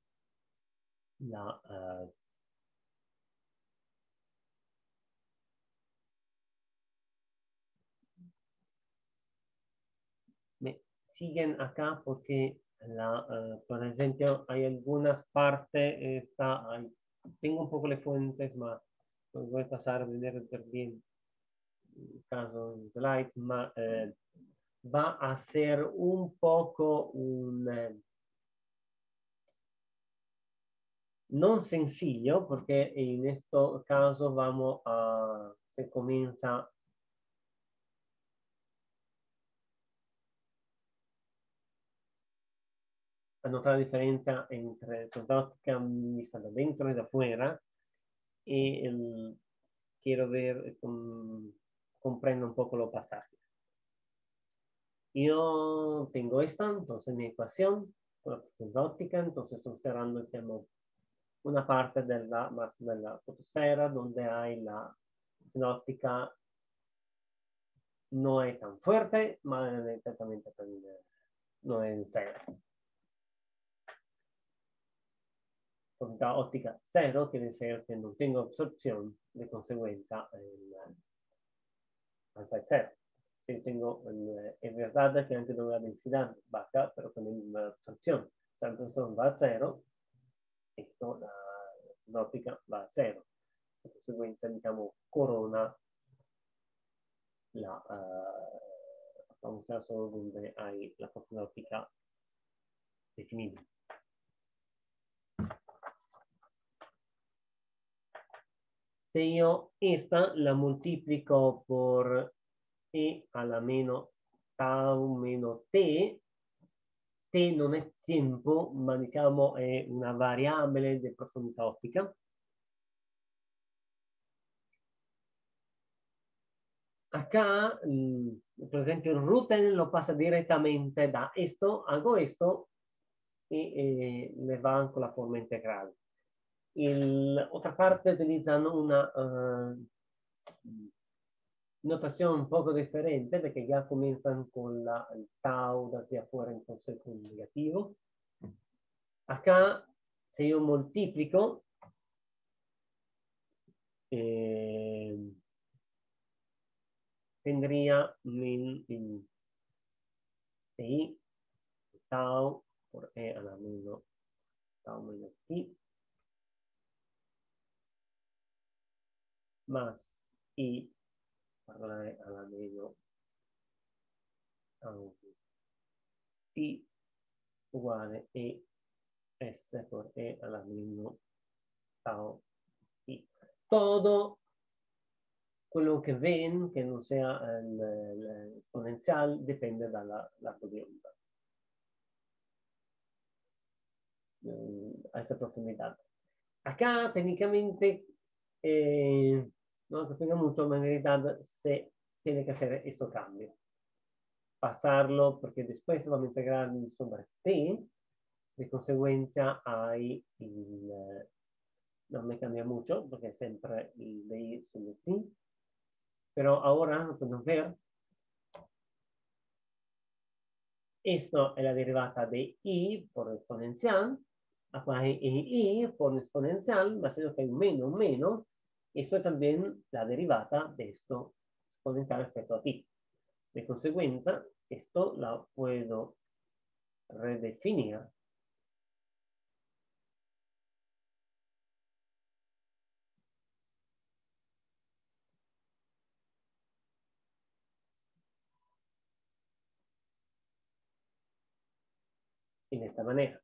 me siguen acá porque por ejemplo, hay algunas partes, tengo un poco de fuentes, pero voy a pasar a ver bien el caso en slide, va a ser un poco non sencillo, porque en este caso se comienza a notar la diferencia entre la óptica vista de dentro y de afuera y quiero ver, comprendo un poco los pasajes. Yo tengo esta, entonces mi ecuación, con la profundidad óptica, entonces estoy cerrando, digamos, una parte della fotosfera donde hay la óptica no es tan fuerte, ma exactamente no es cero. Profundidad óptica cero quiere decir que no tengo absorción, de consecuencia alfa es cero. Si tengo, es verdad que anche con la densidad baja, pero con una absorción. O sea, entonces va a cero, esto, la óptica va a cero. De consecuencia, diciamo, corona vamos a usar solo donde hay la profundidad óptica definida. Se yo esta la multiplico por e a la meno tau meno t, t non è tempo, ma diciamo è una variabile di profondità ottica. Acá, por ejemplo, el Ruten lo pasa directamente da esto, hago esto y me van con la forma integral. Otra parte utilizan una notación un poco diferente porque ya comienzan con el tau de aquí afuera, entonces con negativo. Acá, si yo multiplico, tendría i tau por e a la menos tau menos t más i per la e a la menos tau t uguale e s por e a la menos tau t. Todo quello che ven, che non sea l'esponenziale, dipende dalla corriente. A esa profundidad. Acá técnicamente no depende mucho, en realidad se tiene que hacer este cambio. Pasarlo, porque después vamos a integrar sobre t, de consecuencia hay no me cambia mucho, porque siempre el de i sobre t, pero ahora lo podemos ver. Esto es la derivata de i por exponencial. Acá es i por exponencial, va a ser que hay un menos. Esto es también la derivata de esto exponencial respecto a t. De consecuencia, esto la puedo redefinir en esta manera.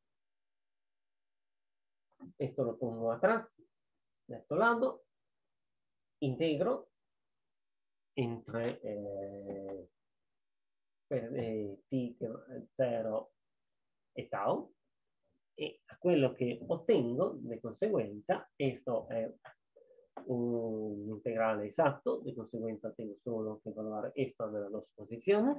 Esto lo pongo atrás, de este lado, integro entre t0 e tau, e a quello che ottengo, de conseguenza, esto è un integral exacto, de consecuencia tengo solo que evaluar esta de las dos posiciones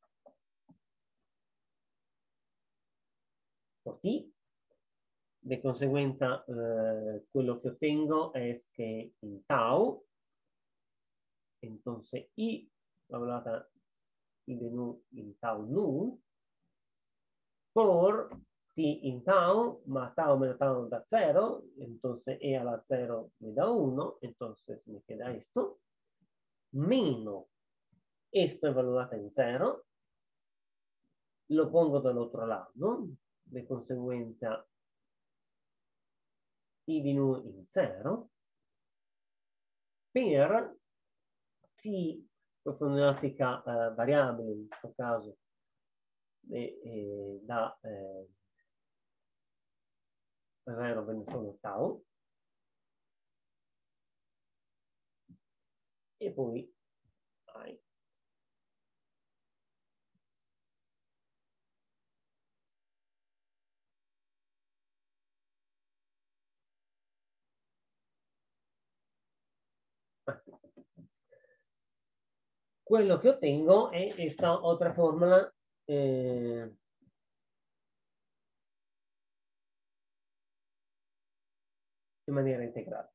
por t. De consecuencia, quello que obtengo es que en tau, entonces i evaluata i de nu in tau nu, por t in tau, más tau menos tau da 0, entonces e a la 0 me da 1, entonces me queda esto, menos esto evaluado en 0, lo pongo del otro lado, ¿no? De consecuencia, i di nu in 0, per t profondiotica variabile, in questo caso, da 0 viene solo tau, e poi hai quello che ottengo è questa altra formula in maniera integrata,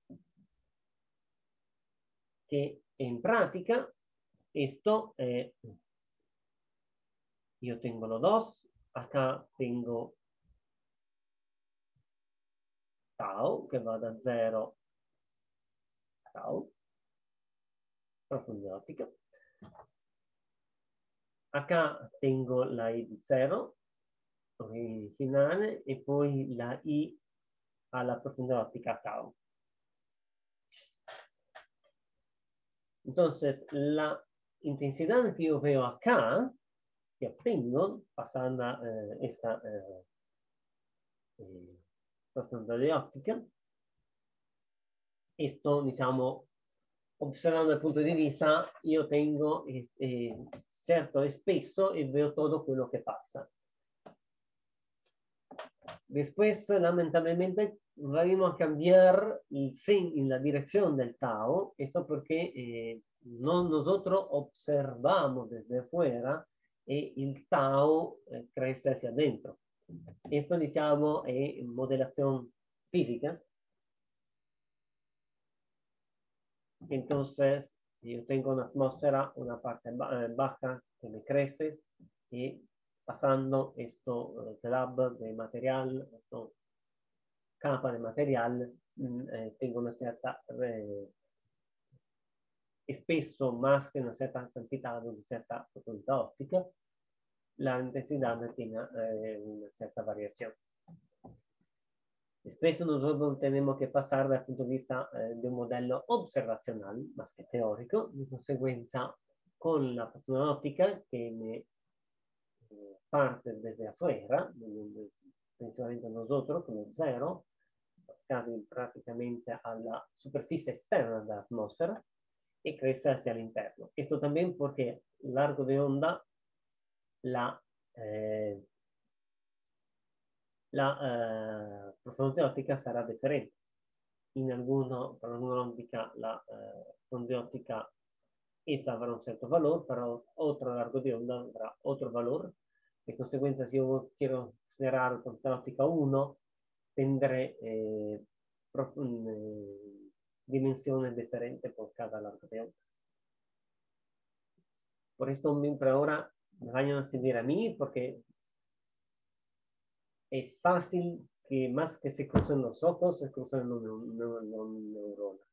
che in pratica esto yo tengo los dos, acá tengo tau che va da 0 a tau, profondità ottica. Acá tengo la i di 0 originale e poi la i alla profundidad óptica tau. Entonces, la intensidad que yo veo acá, que obtengo pasando esta profundidad óptica, esto, diciamo, observando el punto de vista, yo tengo cierto espeso y veo todo lo que pasa. Después, lamentablemente, vamos a cambiar el sin en la dirección del tau. Esto porque nosotros observamos desde fuera y el tau crece hacia adentro. Esto, diciamo, es modelación físicas. Entonces, Yo tengo una atmósfera, una parte baja que me crece y pasando esto slab de material, esto capa de material, tengo una cierta spesso más que una cierta cantidad, una cierta profundidad óptica, la intensidad tiene una cierta variación. Spesso nosotros tenemos que pasar desde el punto de vista de un modelo observacional, más que teórico, de consecuencia con la profundidad óptica que me parte desde afuera, principalmente nosotros como cero, casi prácticamente a la superficie externa de la atmósfera y crece hacia el interno. Esto también porque largo de onda, la profundidad óptica será diferente. Para alguna óptica, la profundidad óptica esa avrà un certo valor, pero otro largo de onda avrà otro valor. De consecuencia, si yo quiero generar profundidad óptica 1, tendré dimensiones diferentes por cada largo de onda. Por esto, por ahora, me vayan a seguir a mí, porque es fácil que más que se crucen los ojos, se crucen los neuronas.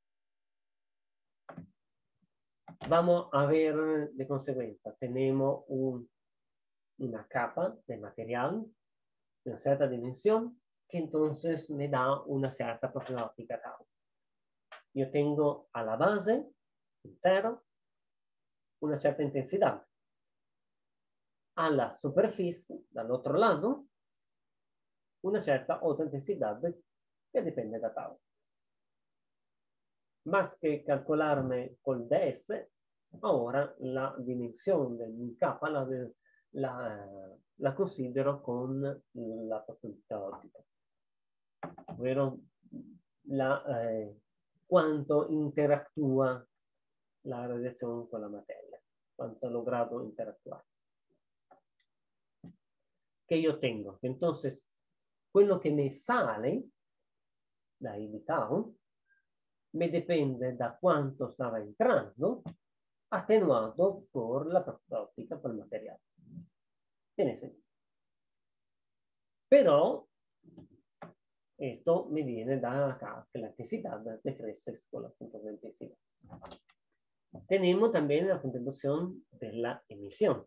Vamos a ver de consecuencia. Tenemos una capa de material de una cierta dimensión que entonces me da una cierta profundidad óptica tau. Yo tengo a la base, en cero, una cierta intensidad. A la superficie, del otro lado, una cierta otra intensidad que depende da tau. Más que calcolarme con DS, ahora la dimensión de mi capa la considero con la profundidad óptica. Ovvero cuánto interactúa la radiación con la materia, cuánto ha logrado interactuar. Que yo tengo. Entonces, quello que me sale dai di tau me depende da quanto stava entrando, attenuato por la profundidad óptica por el material. Tiene sentido. Pero esto me viene da acá que la intensidad decrece con la punta de intensidad. Tenemos también la contribución de la emisión.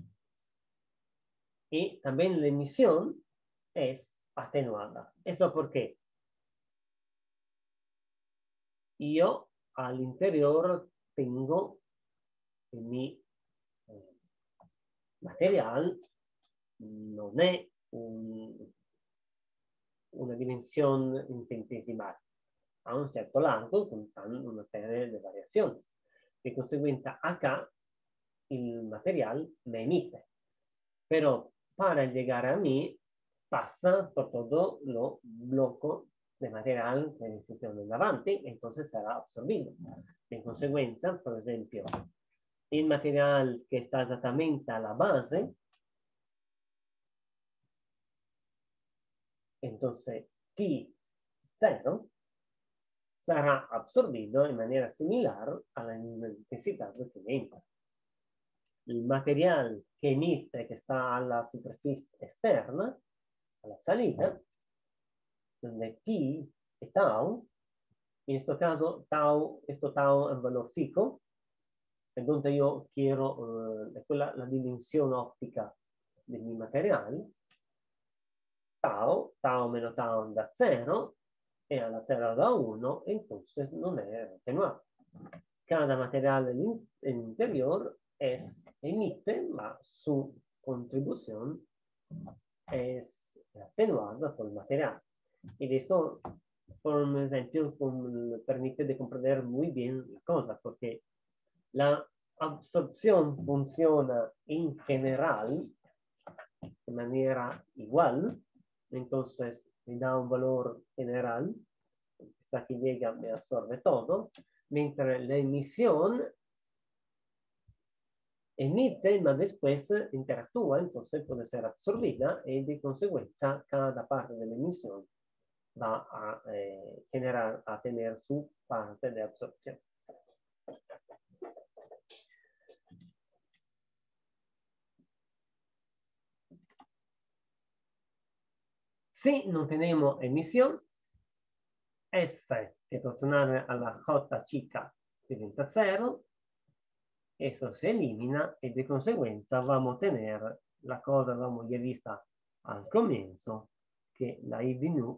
Y también la emisión es atenuada. ¿Eso por qué? Yo al interior tengo mi material, non è una dimensión infinitesimal. A un cierto largo con una serie de variaciones. De consecuencia, acá el material me emite. Pero para llegar a mí, pasa por todo lo bloco de material que necesito en avanti, entonces será absorbido. En consecuencia, por ejemplo, el material que está exactamente a la base, entonces T0 será absorbido de manera similar a la intensidad que entra. El material que emite, que está a la superficie externa, a la salida, donde T es tau, en este caso esto tau es un valor fijo, entonces yo quiero la dimensión óptica de mi material, tau meno tau da 0, e alla 0 da 1, entonces non è atenuado. Cada material en interior emite, ma su contribución es atenuada por el material. Y eso, por un ejemplo, permite de comprender muy bien la cosa, porque la absorción funciona en general de manera igual, entonces me da un valor general, hasta que llega me absorbe todo, mientras la emisión emite, mas después interactúa, entonces puede ser absorbida y de consecuencia cada parte de la emisión va a generar, a tener su parte de absorción. Si no tenemos emisión, S proporcional a la J chica diventa 0, eso se elimina y de consecuencia vamos a tener la cosa, vamos ya vista al comienzo, que la I di nu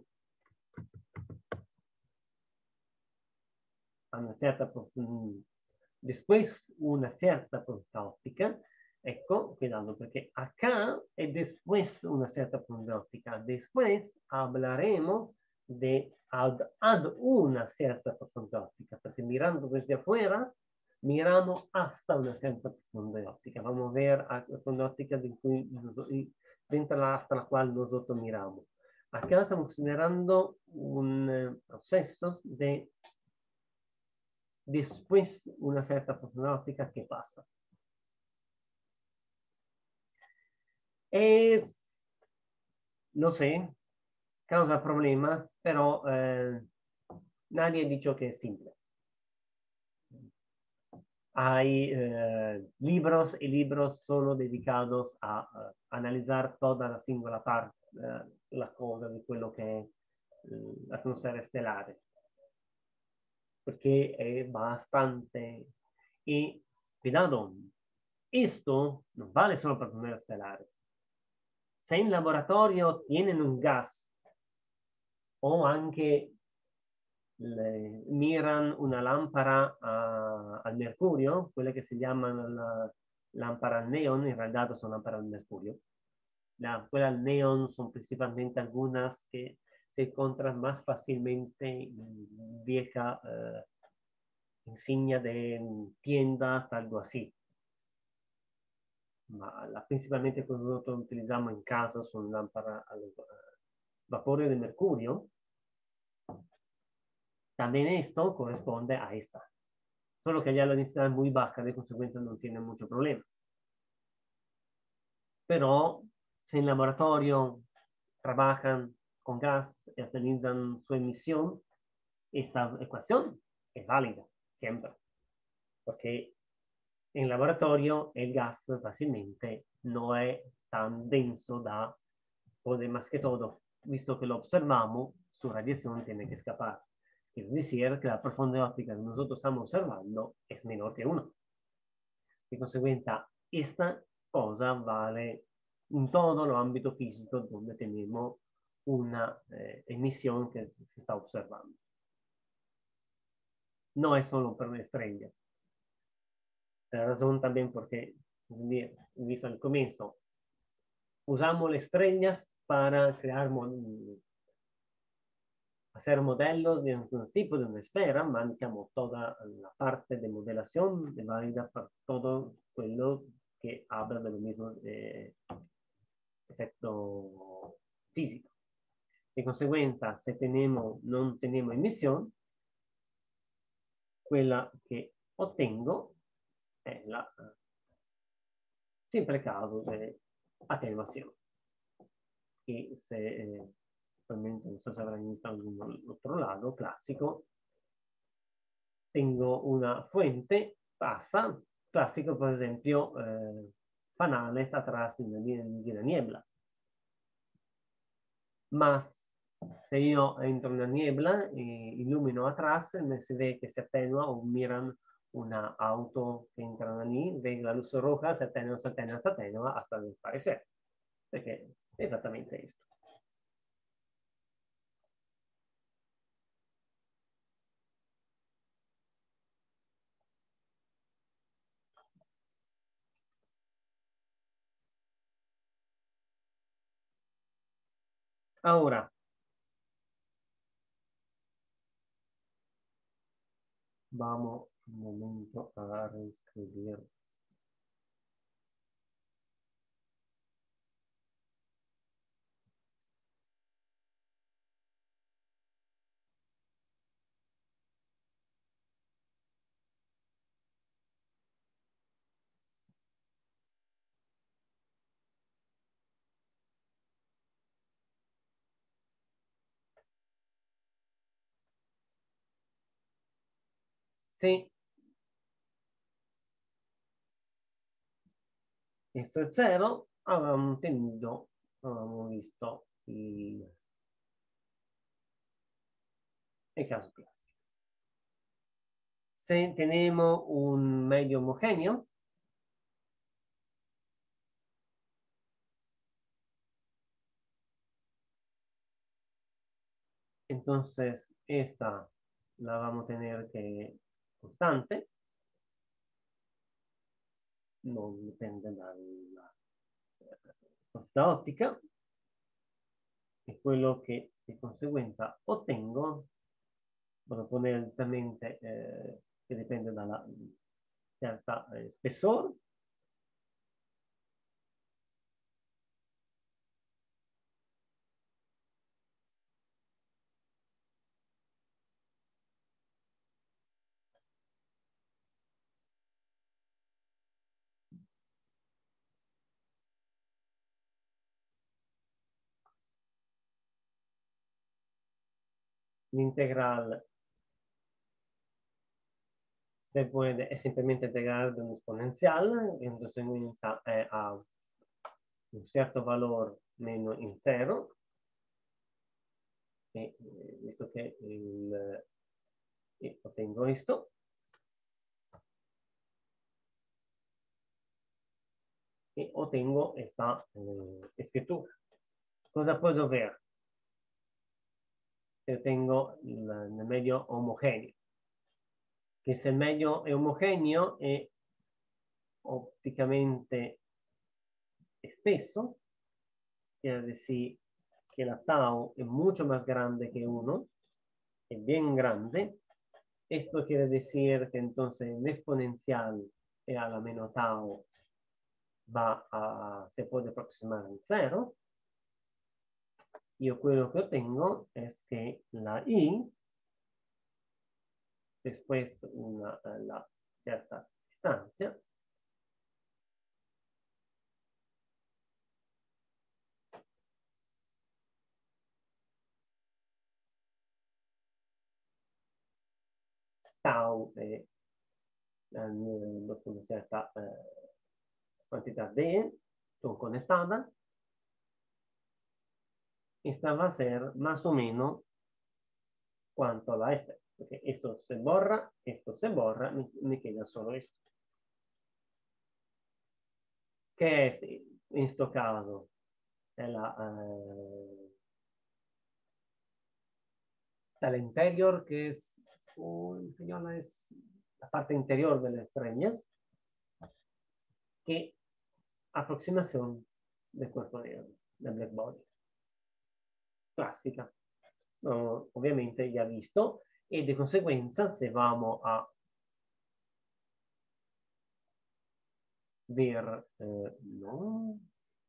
a una cierta después una cierta punta óptica. Ecco, cuidado, porque acá es después una cierta punta óptica. Después hablaremos de ad una cierta punta óptica, porque mirando desde afuera, miramos hasta una cierta punta óptica. Vamos a ver la punta óptica dentro hasta la cual nosotros miramos. Acá estamos considerando un proceso de después una cierta punta óptica que pasa. Lo sé, causa problemas, pero nadie ha dicho que es simple. Hay libros y libros solo dedicados a analizar toda la singola parte, la cosa di quello che è l'atmosfera stellare, perché è bastante. Y cuidado, esto no vale solo para atmósferas estelares. Se in laboratorio tienen un gas o anche miran una lámpara al mercurio, quelle che si chiamano la lámpara al neón, en realidad son lámparas al mercurio. Quella al neón son principalmente algunas que se encuentran más fácilmente en vieja insignia de tiendas, algo así. Ma principalmente quello che nosotros utilizamos en casa son lámparas al vapore de mercurio. También esto corresponde a esta. Solo que ya la densidad es muy baja, de consecuencia no tiene mucho problema. Pero si en laboratorio trabajan con gas y analizan su emisión, esta ecuación es válida siempre. Porque en laboratorio el gas fácilmente no es tan denso da poder más que todo, visto que lo observamos, su radiación tiene que escapar. Quiere decir que la profundidad óptica que nosotros estamos observando es menor que 1. De consecuencia, esta cosa vale en todo el ámbito físico donde tenemos una emisión que se está observando. No es solo para estrellas. La razón también porque, visto al comienzo, usamos las estrellas para crear hacer modelos de un tipo de una esfera, ma diciamo toda la parte de modelación es válida para todo quello que habla de lo mismo efecto físico. De consecuencia, si no tenemos emisión, quella che ottengo è la simple caso de atenuación. Y se realmente no sé si habrán visto algún otro lado clásico, tengo una fuente, pasa, clásico por ejemplo, fanales atrás de la niebla. Más si yo entro en la niebla y ilumino atrás, me se ve que se atenúa o miran una auto que entra allí, ve la luz roja, se atenúa, se atenúa, se atenúa hasta desaparecer. Porque es exactamente esto. Ahora, vamos un momento a reescribir. Sí, esto es cero, avevamo visto el caso clásico. Si tenemos un medio homogéneo, entonces esta la vamos a tener que constante, no depende dalla velocità ottica, e quello che di conseguenza ottengo, vado a ponere direttamente che dipende dalla certa spessore, l'integral se puede es simplemente integral de un exponencial, entonces comienza a un cierto valor menos in cero, e visto che ottengo questo, e ottengo questa scrittura. Cosa puedo ver? Se ottengo il medio omogeneo. Che se il medio è omogeneo è ópticamente espeso, quiere decir que la tau es mucho más grande que 1, es bien grande. Esto quiere decir que entonces el exponencial a la menos tau se puede aproximar en 0. Yo quello que obtengo es que la i, después la cierta distancia, tau dopo una certa quantità de son conectadas. Esta va a ser más o menos cuanto va a ser, porque esto se borra, me queda solo esto. ¿Qué es en este caso? La interior, que es la parte interior de las estrellas, que aproximación del cuerpo negro, del black body. Clásica. No, obviamente ya visto, y de consecuencia se vamos a ver, no,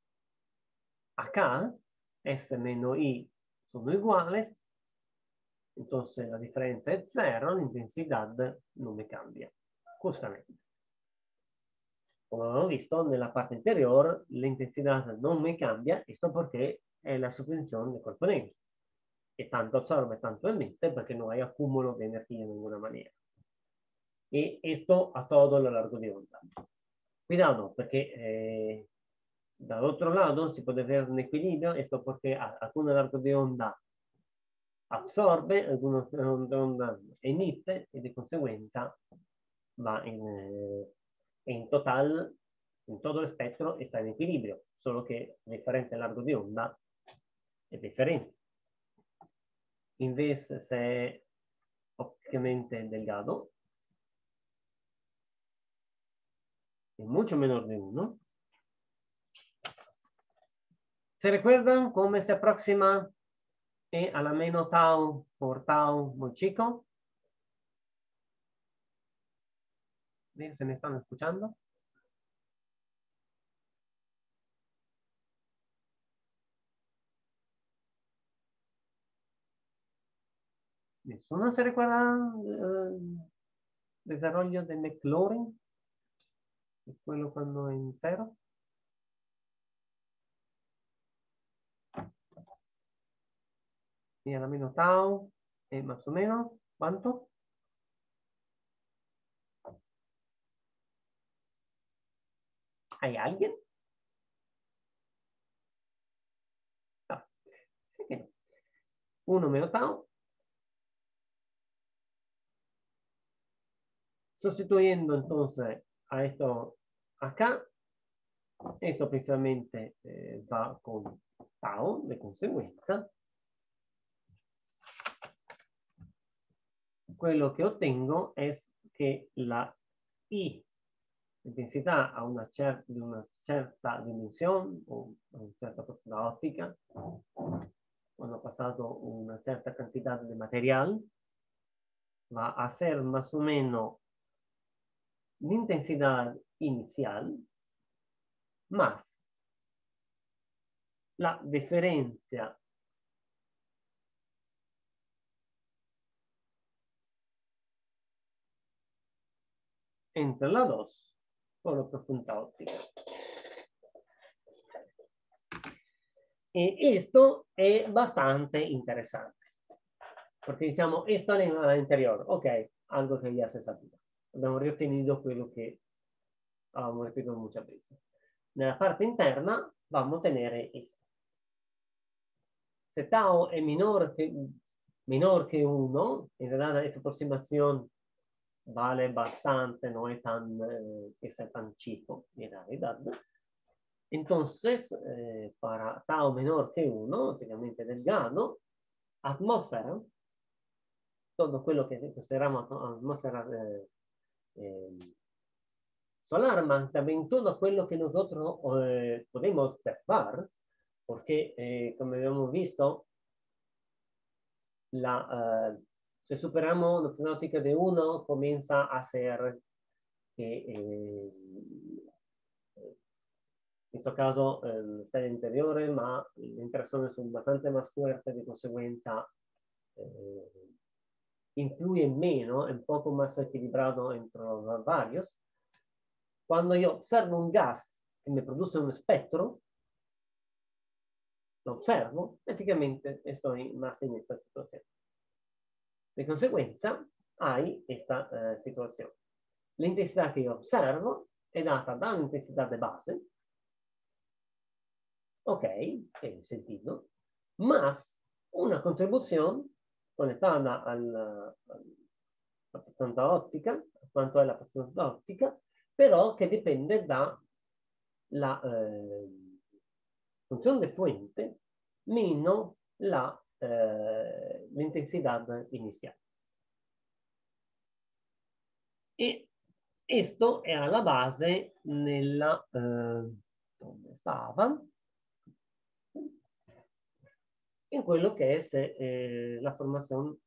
acá, S menos I son iguales, entonces la diferencia es 0, la intensidad no me cambia, justamente. Como hemos visto, en la parte interior la intensidad no me cambia, esto porque es la suspensión del cuerpo negro, que tanto absorbe, tanto emite, porque no hay acúmulo de energía de ninguna manera. Y esto a todo lo largo de onda. Cuidado, porque del otro lado si puede ver un equilibrio, esto porque algún largo de onda absorbe, algunos de onda emite, y de consecuencia va en total, en todo el espectro está en equilibrio, solo que diferente largo de onda es diferente. En vez de ser ópticamente delgado, es mucho menor de 1. ¿Se recuerdan cómo se aproxima a la menos tau por tau muy chico? ¿Se me están escuchando? ¿Nessuno se recuerda el desarrollo de Maclaurin? Quello cuando en 0. Y a la menos tau, más o menos, ¿cuánto? ¿Hay alguien? No, sí que no. 1 menos tau Sustituyendo entonces a esto acá, esto principalmente va con tau de conseguenza. Quello che ottengo es que la I intensidad a de una cierta dimensión o una cierta profundidad óptica, cuando ha pasado una cierta cantidad de material, va a ser más o menos la intensidad inicial más la diferencia entre las dos por la profundidad óptica. Y esto es bastante interesante, porque diciamo, esto en el interior, ok, algo que ya se sabía. Abbiamo riottenuto quello che avevamo ripetuto muchas veces. Nella parte interna vamos a tener esto. Si tau es menor que 1, en realidad esa aproximación vale bastante, no es tan, es tan chico en realidad. Entonces, para tau menor que 1, técnicamente delgado, atmósfera, todo quello que consideramos atmósfera solar, pero también todo quello que nosotros podemos observar, porque como habíamos visto, si superamos la fenótica de 1, comienza a ser que en este caso está en interiores, ma le interacciones son bastante más fuertes, de consecuencia influye menos, un poco más equilibrado entre los varios. Cuando yo observo un gas que me produce un espectro, lo observo, prácticamente estoy más en esta situación. De consecuencia, hay esta situación. La intensidad que yo observo è data da un'intensità de base, ok, tiene sentido, más una contribución conectada a la profundidad óptica, a cuanto è la profundidad óptica, però che dipende da la función de fuente menos la intensidad inicial. E esto è alla base nella dove stava? In quello che è la formazione,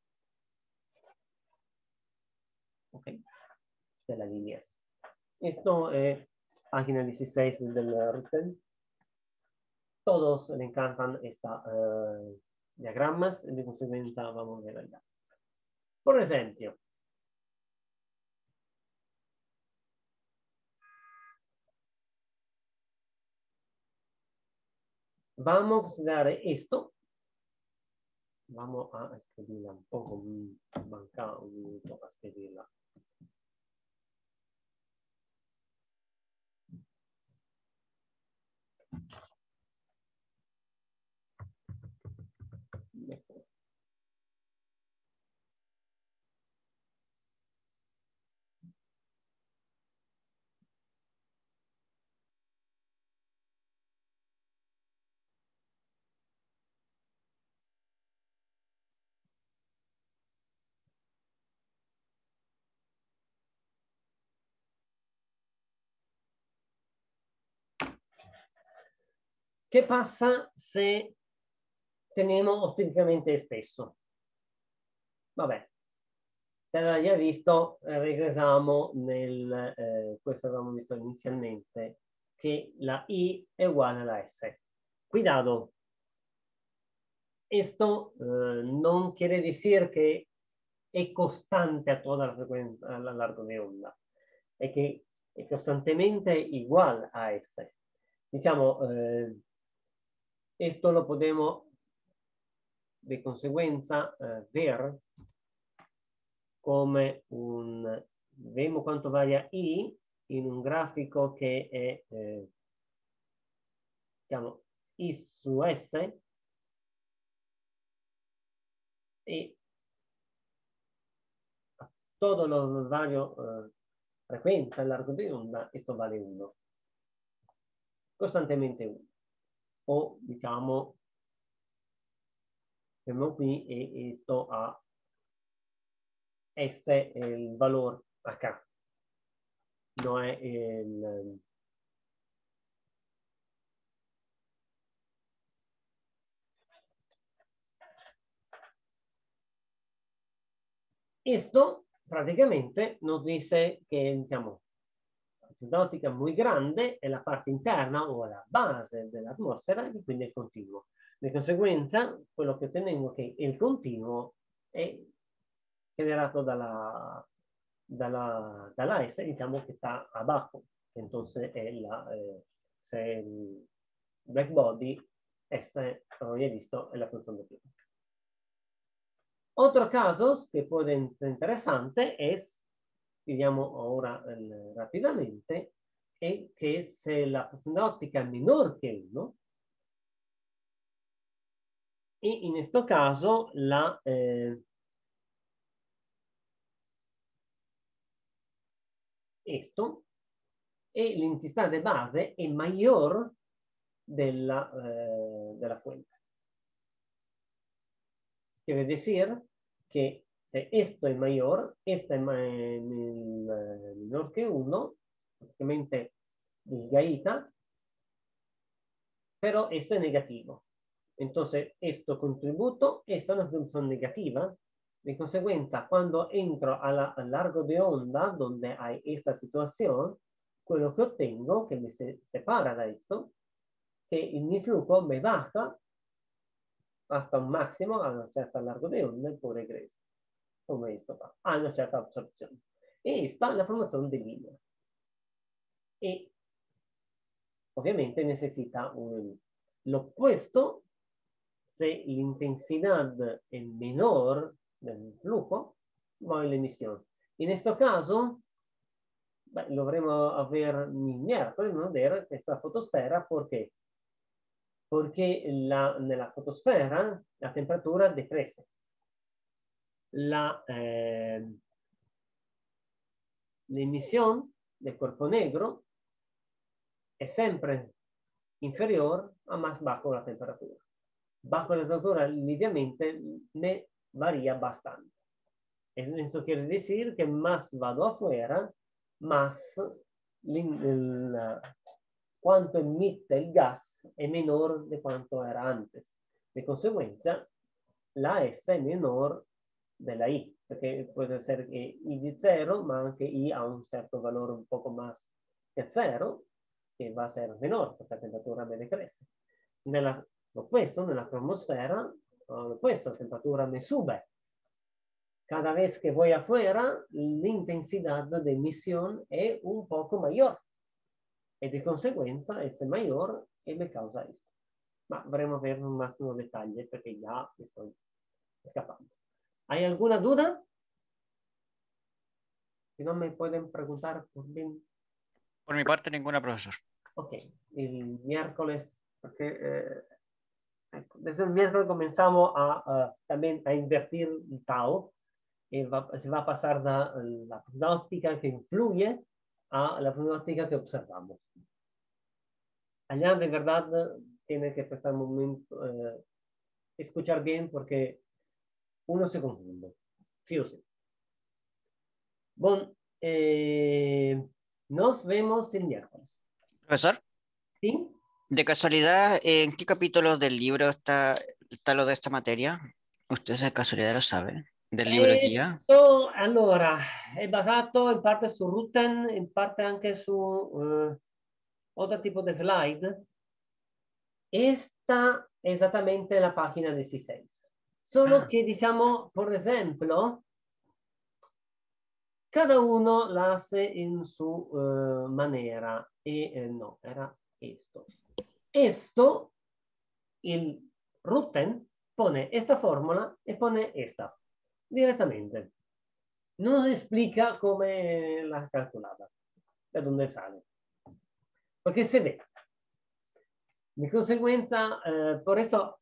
okay, della linea. Esto es página 16 del RUTEL. Todos le encantan esta diagramas, de consecuencia vamos a ver allá. Por ejemplo, vamos a considerar esto. Vamos a escribirla un poco, manca un minuto a escribirla. ¿Qué pasa si tenemos ópticamente espeso? Vabbè, se l'avete già visto, regressiamo questo avevamo visto inizialmente, che la I è uguale alla S. Cuidado, esto no quiere decir que es constante a toda la frecuencia, a lo largo de onda. Es que es constantemente igual a S. Diciamo, esto lo podemos de conseguenza ver come vemos cuánto varia I in un grafico che è diciamo, I su S y todos los varios frecuencia, el largo de onda, esto vale 1. Costantemente 1. O diciamo, vediamo qui, e esto a S el valor acá. No es el... Esto prácticamente nos dice que, diciamo, la profundità ottica muy grande è la parte interna o la base dell'atmosfera e quindi è continuo. Di conseguenza, quello che ottengo è che il continuo è generato dalla S, diciamo che sta abajo. Entonces è se il black body S, como ya he visto, es la función de tiempo. Otro caso que puede ser interesante es, digamos ahora rápidamente, es que si la profundidad óptica es menor que 1, y en este caso esto, e l'intensità de base è mayor della fuente. Quiere decir que si esto es mayor, esta es menor que 1, prácticamente desgaita, pero esto es negativo. Entonces, esto contributo, esto es una función negativa. De consecuencia, cuando entro al largo de onda, donde hay esa situación, quello que obtengo, que me separa de esto, que mi flujo me baja hasta un máximo a una certa largo de onda y poi regresa, come esto va, a una certa absorción. Y esta es la formación de línea. Y obviamente necesita lo opuesto. Si la intensidad es menor del flujo, va en la emisión. En este caso, dovremo ver miércoles, ¿no? Ver esta fotosfera, ¿por qué? Porque nella fotosfera la temperatura decrece. La emisión del cuerpo negro es siempre inferior a más bajo la temperatura. Bajo la temperatura, liviamente, me varía bastante. Eso quiere decir que más vado afuera, más cuanto emite el gas es menor de cuanto era antes. De consecuencia, la S es menor de la I, porque puede ser que I di 0, ma anche I ha un certo valore un poco más que 0, que va a ser menor, porque la temperatura me decrece. L'opposto, nella cromosfera, l'opposto, la temperatura me sube. Cada vez que voy afuera, la intensidad de emisión es un poco mayor. Y de consecuencia, es mayor y me causa esto. Ma dovremo ver un máximo detalle porque ya estoy escapando. ¿Hay alguna duda? Si no me pueden preguntar por bien. Por mi parte, ninguna, profesor. Ok, el miércoles, porque desde el miércoles comenzamos también a invertir el tau. Se va a pasar de la profundidad óptica que influye a la profundidad óptica que observamos. Allá de verdad tiene que prestar un momento, escuchar bien porque uno se confunde, sí o sí. Bueno, nos vemos el miércoles. Profesor, ¿Sí? de casualidad, ¿en qué capítulo del libro está lo de esta materia? ¿Usted de casualidad lo sabe? ¿Del libro guía? Esto, allora, è basato in parte su Rutten, in parte anche su otro tipo de slide. Esta è esattamente la pagina 16. Solo che, diciamo, por ejemplo, cada uno la hace en su manera. No, era esto. Esto, il Rutten pone esta fórmula e pone esta directamente. No explica cómo la calculada, de dónde sale. Porque se ve. De consecuencia, por esto,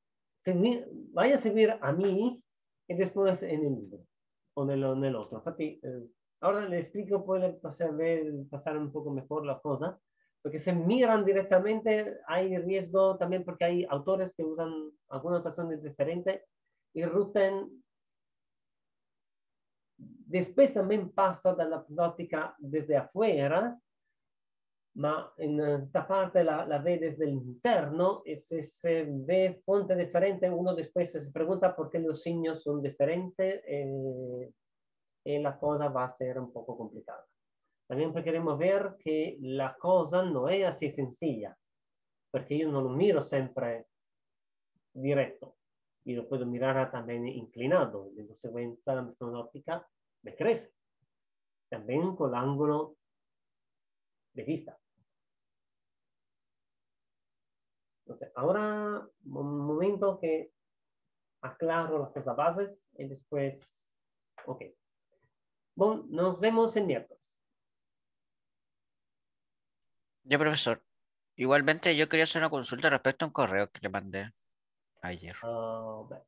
vaya a seguir a mí y después en el libro o en el otro. Infatti, Ahora le explico, puede pasar un poco mejor la cosa, porque se miran directamente, hay riesgo también porque hay autores que usan algunas notaciones diferentes y Rutten después también pasa de la óptica desde afuera, ma en esta parte la ve desde el interno y si se ve fonte diferente, uno después se pregunta por qué los signos son diferentes y la cosa va a ser un poco complicada. También queremos ver que la cosa no es así sencilla, porque yo no lo miro siempre directo, y lo puedo mirar también inclinado, de consecuencia la óptica me crece, también con el ángulo de vista. Entonces, ahora un momento que aclaro las cosas bases y después, ok. Bueno, nos vemos el miércoles. Ya, profesor. Igualmente yo quería hacer una consulta respecto a un correo que le mandé ayer. Uh,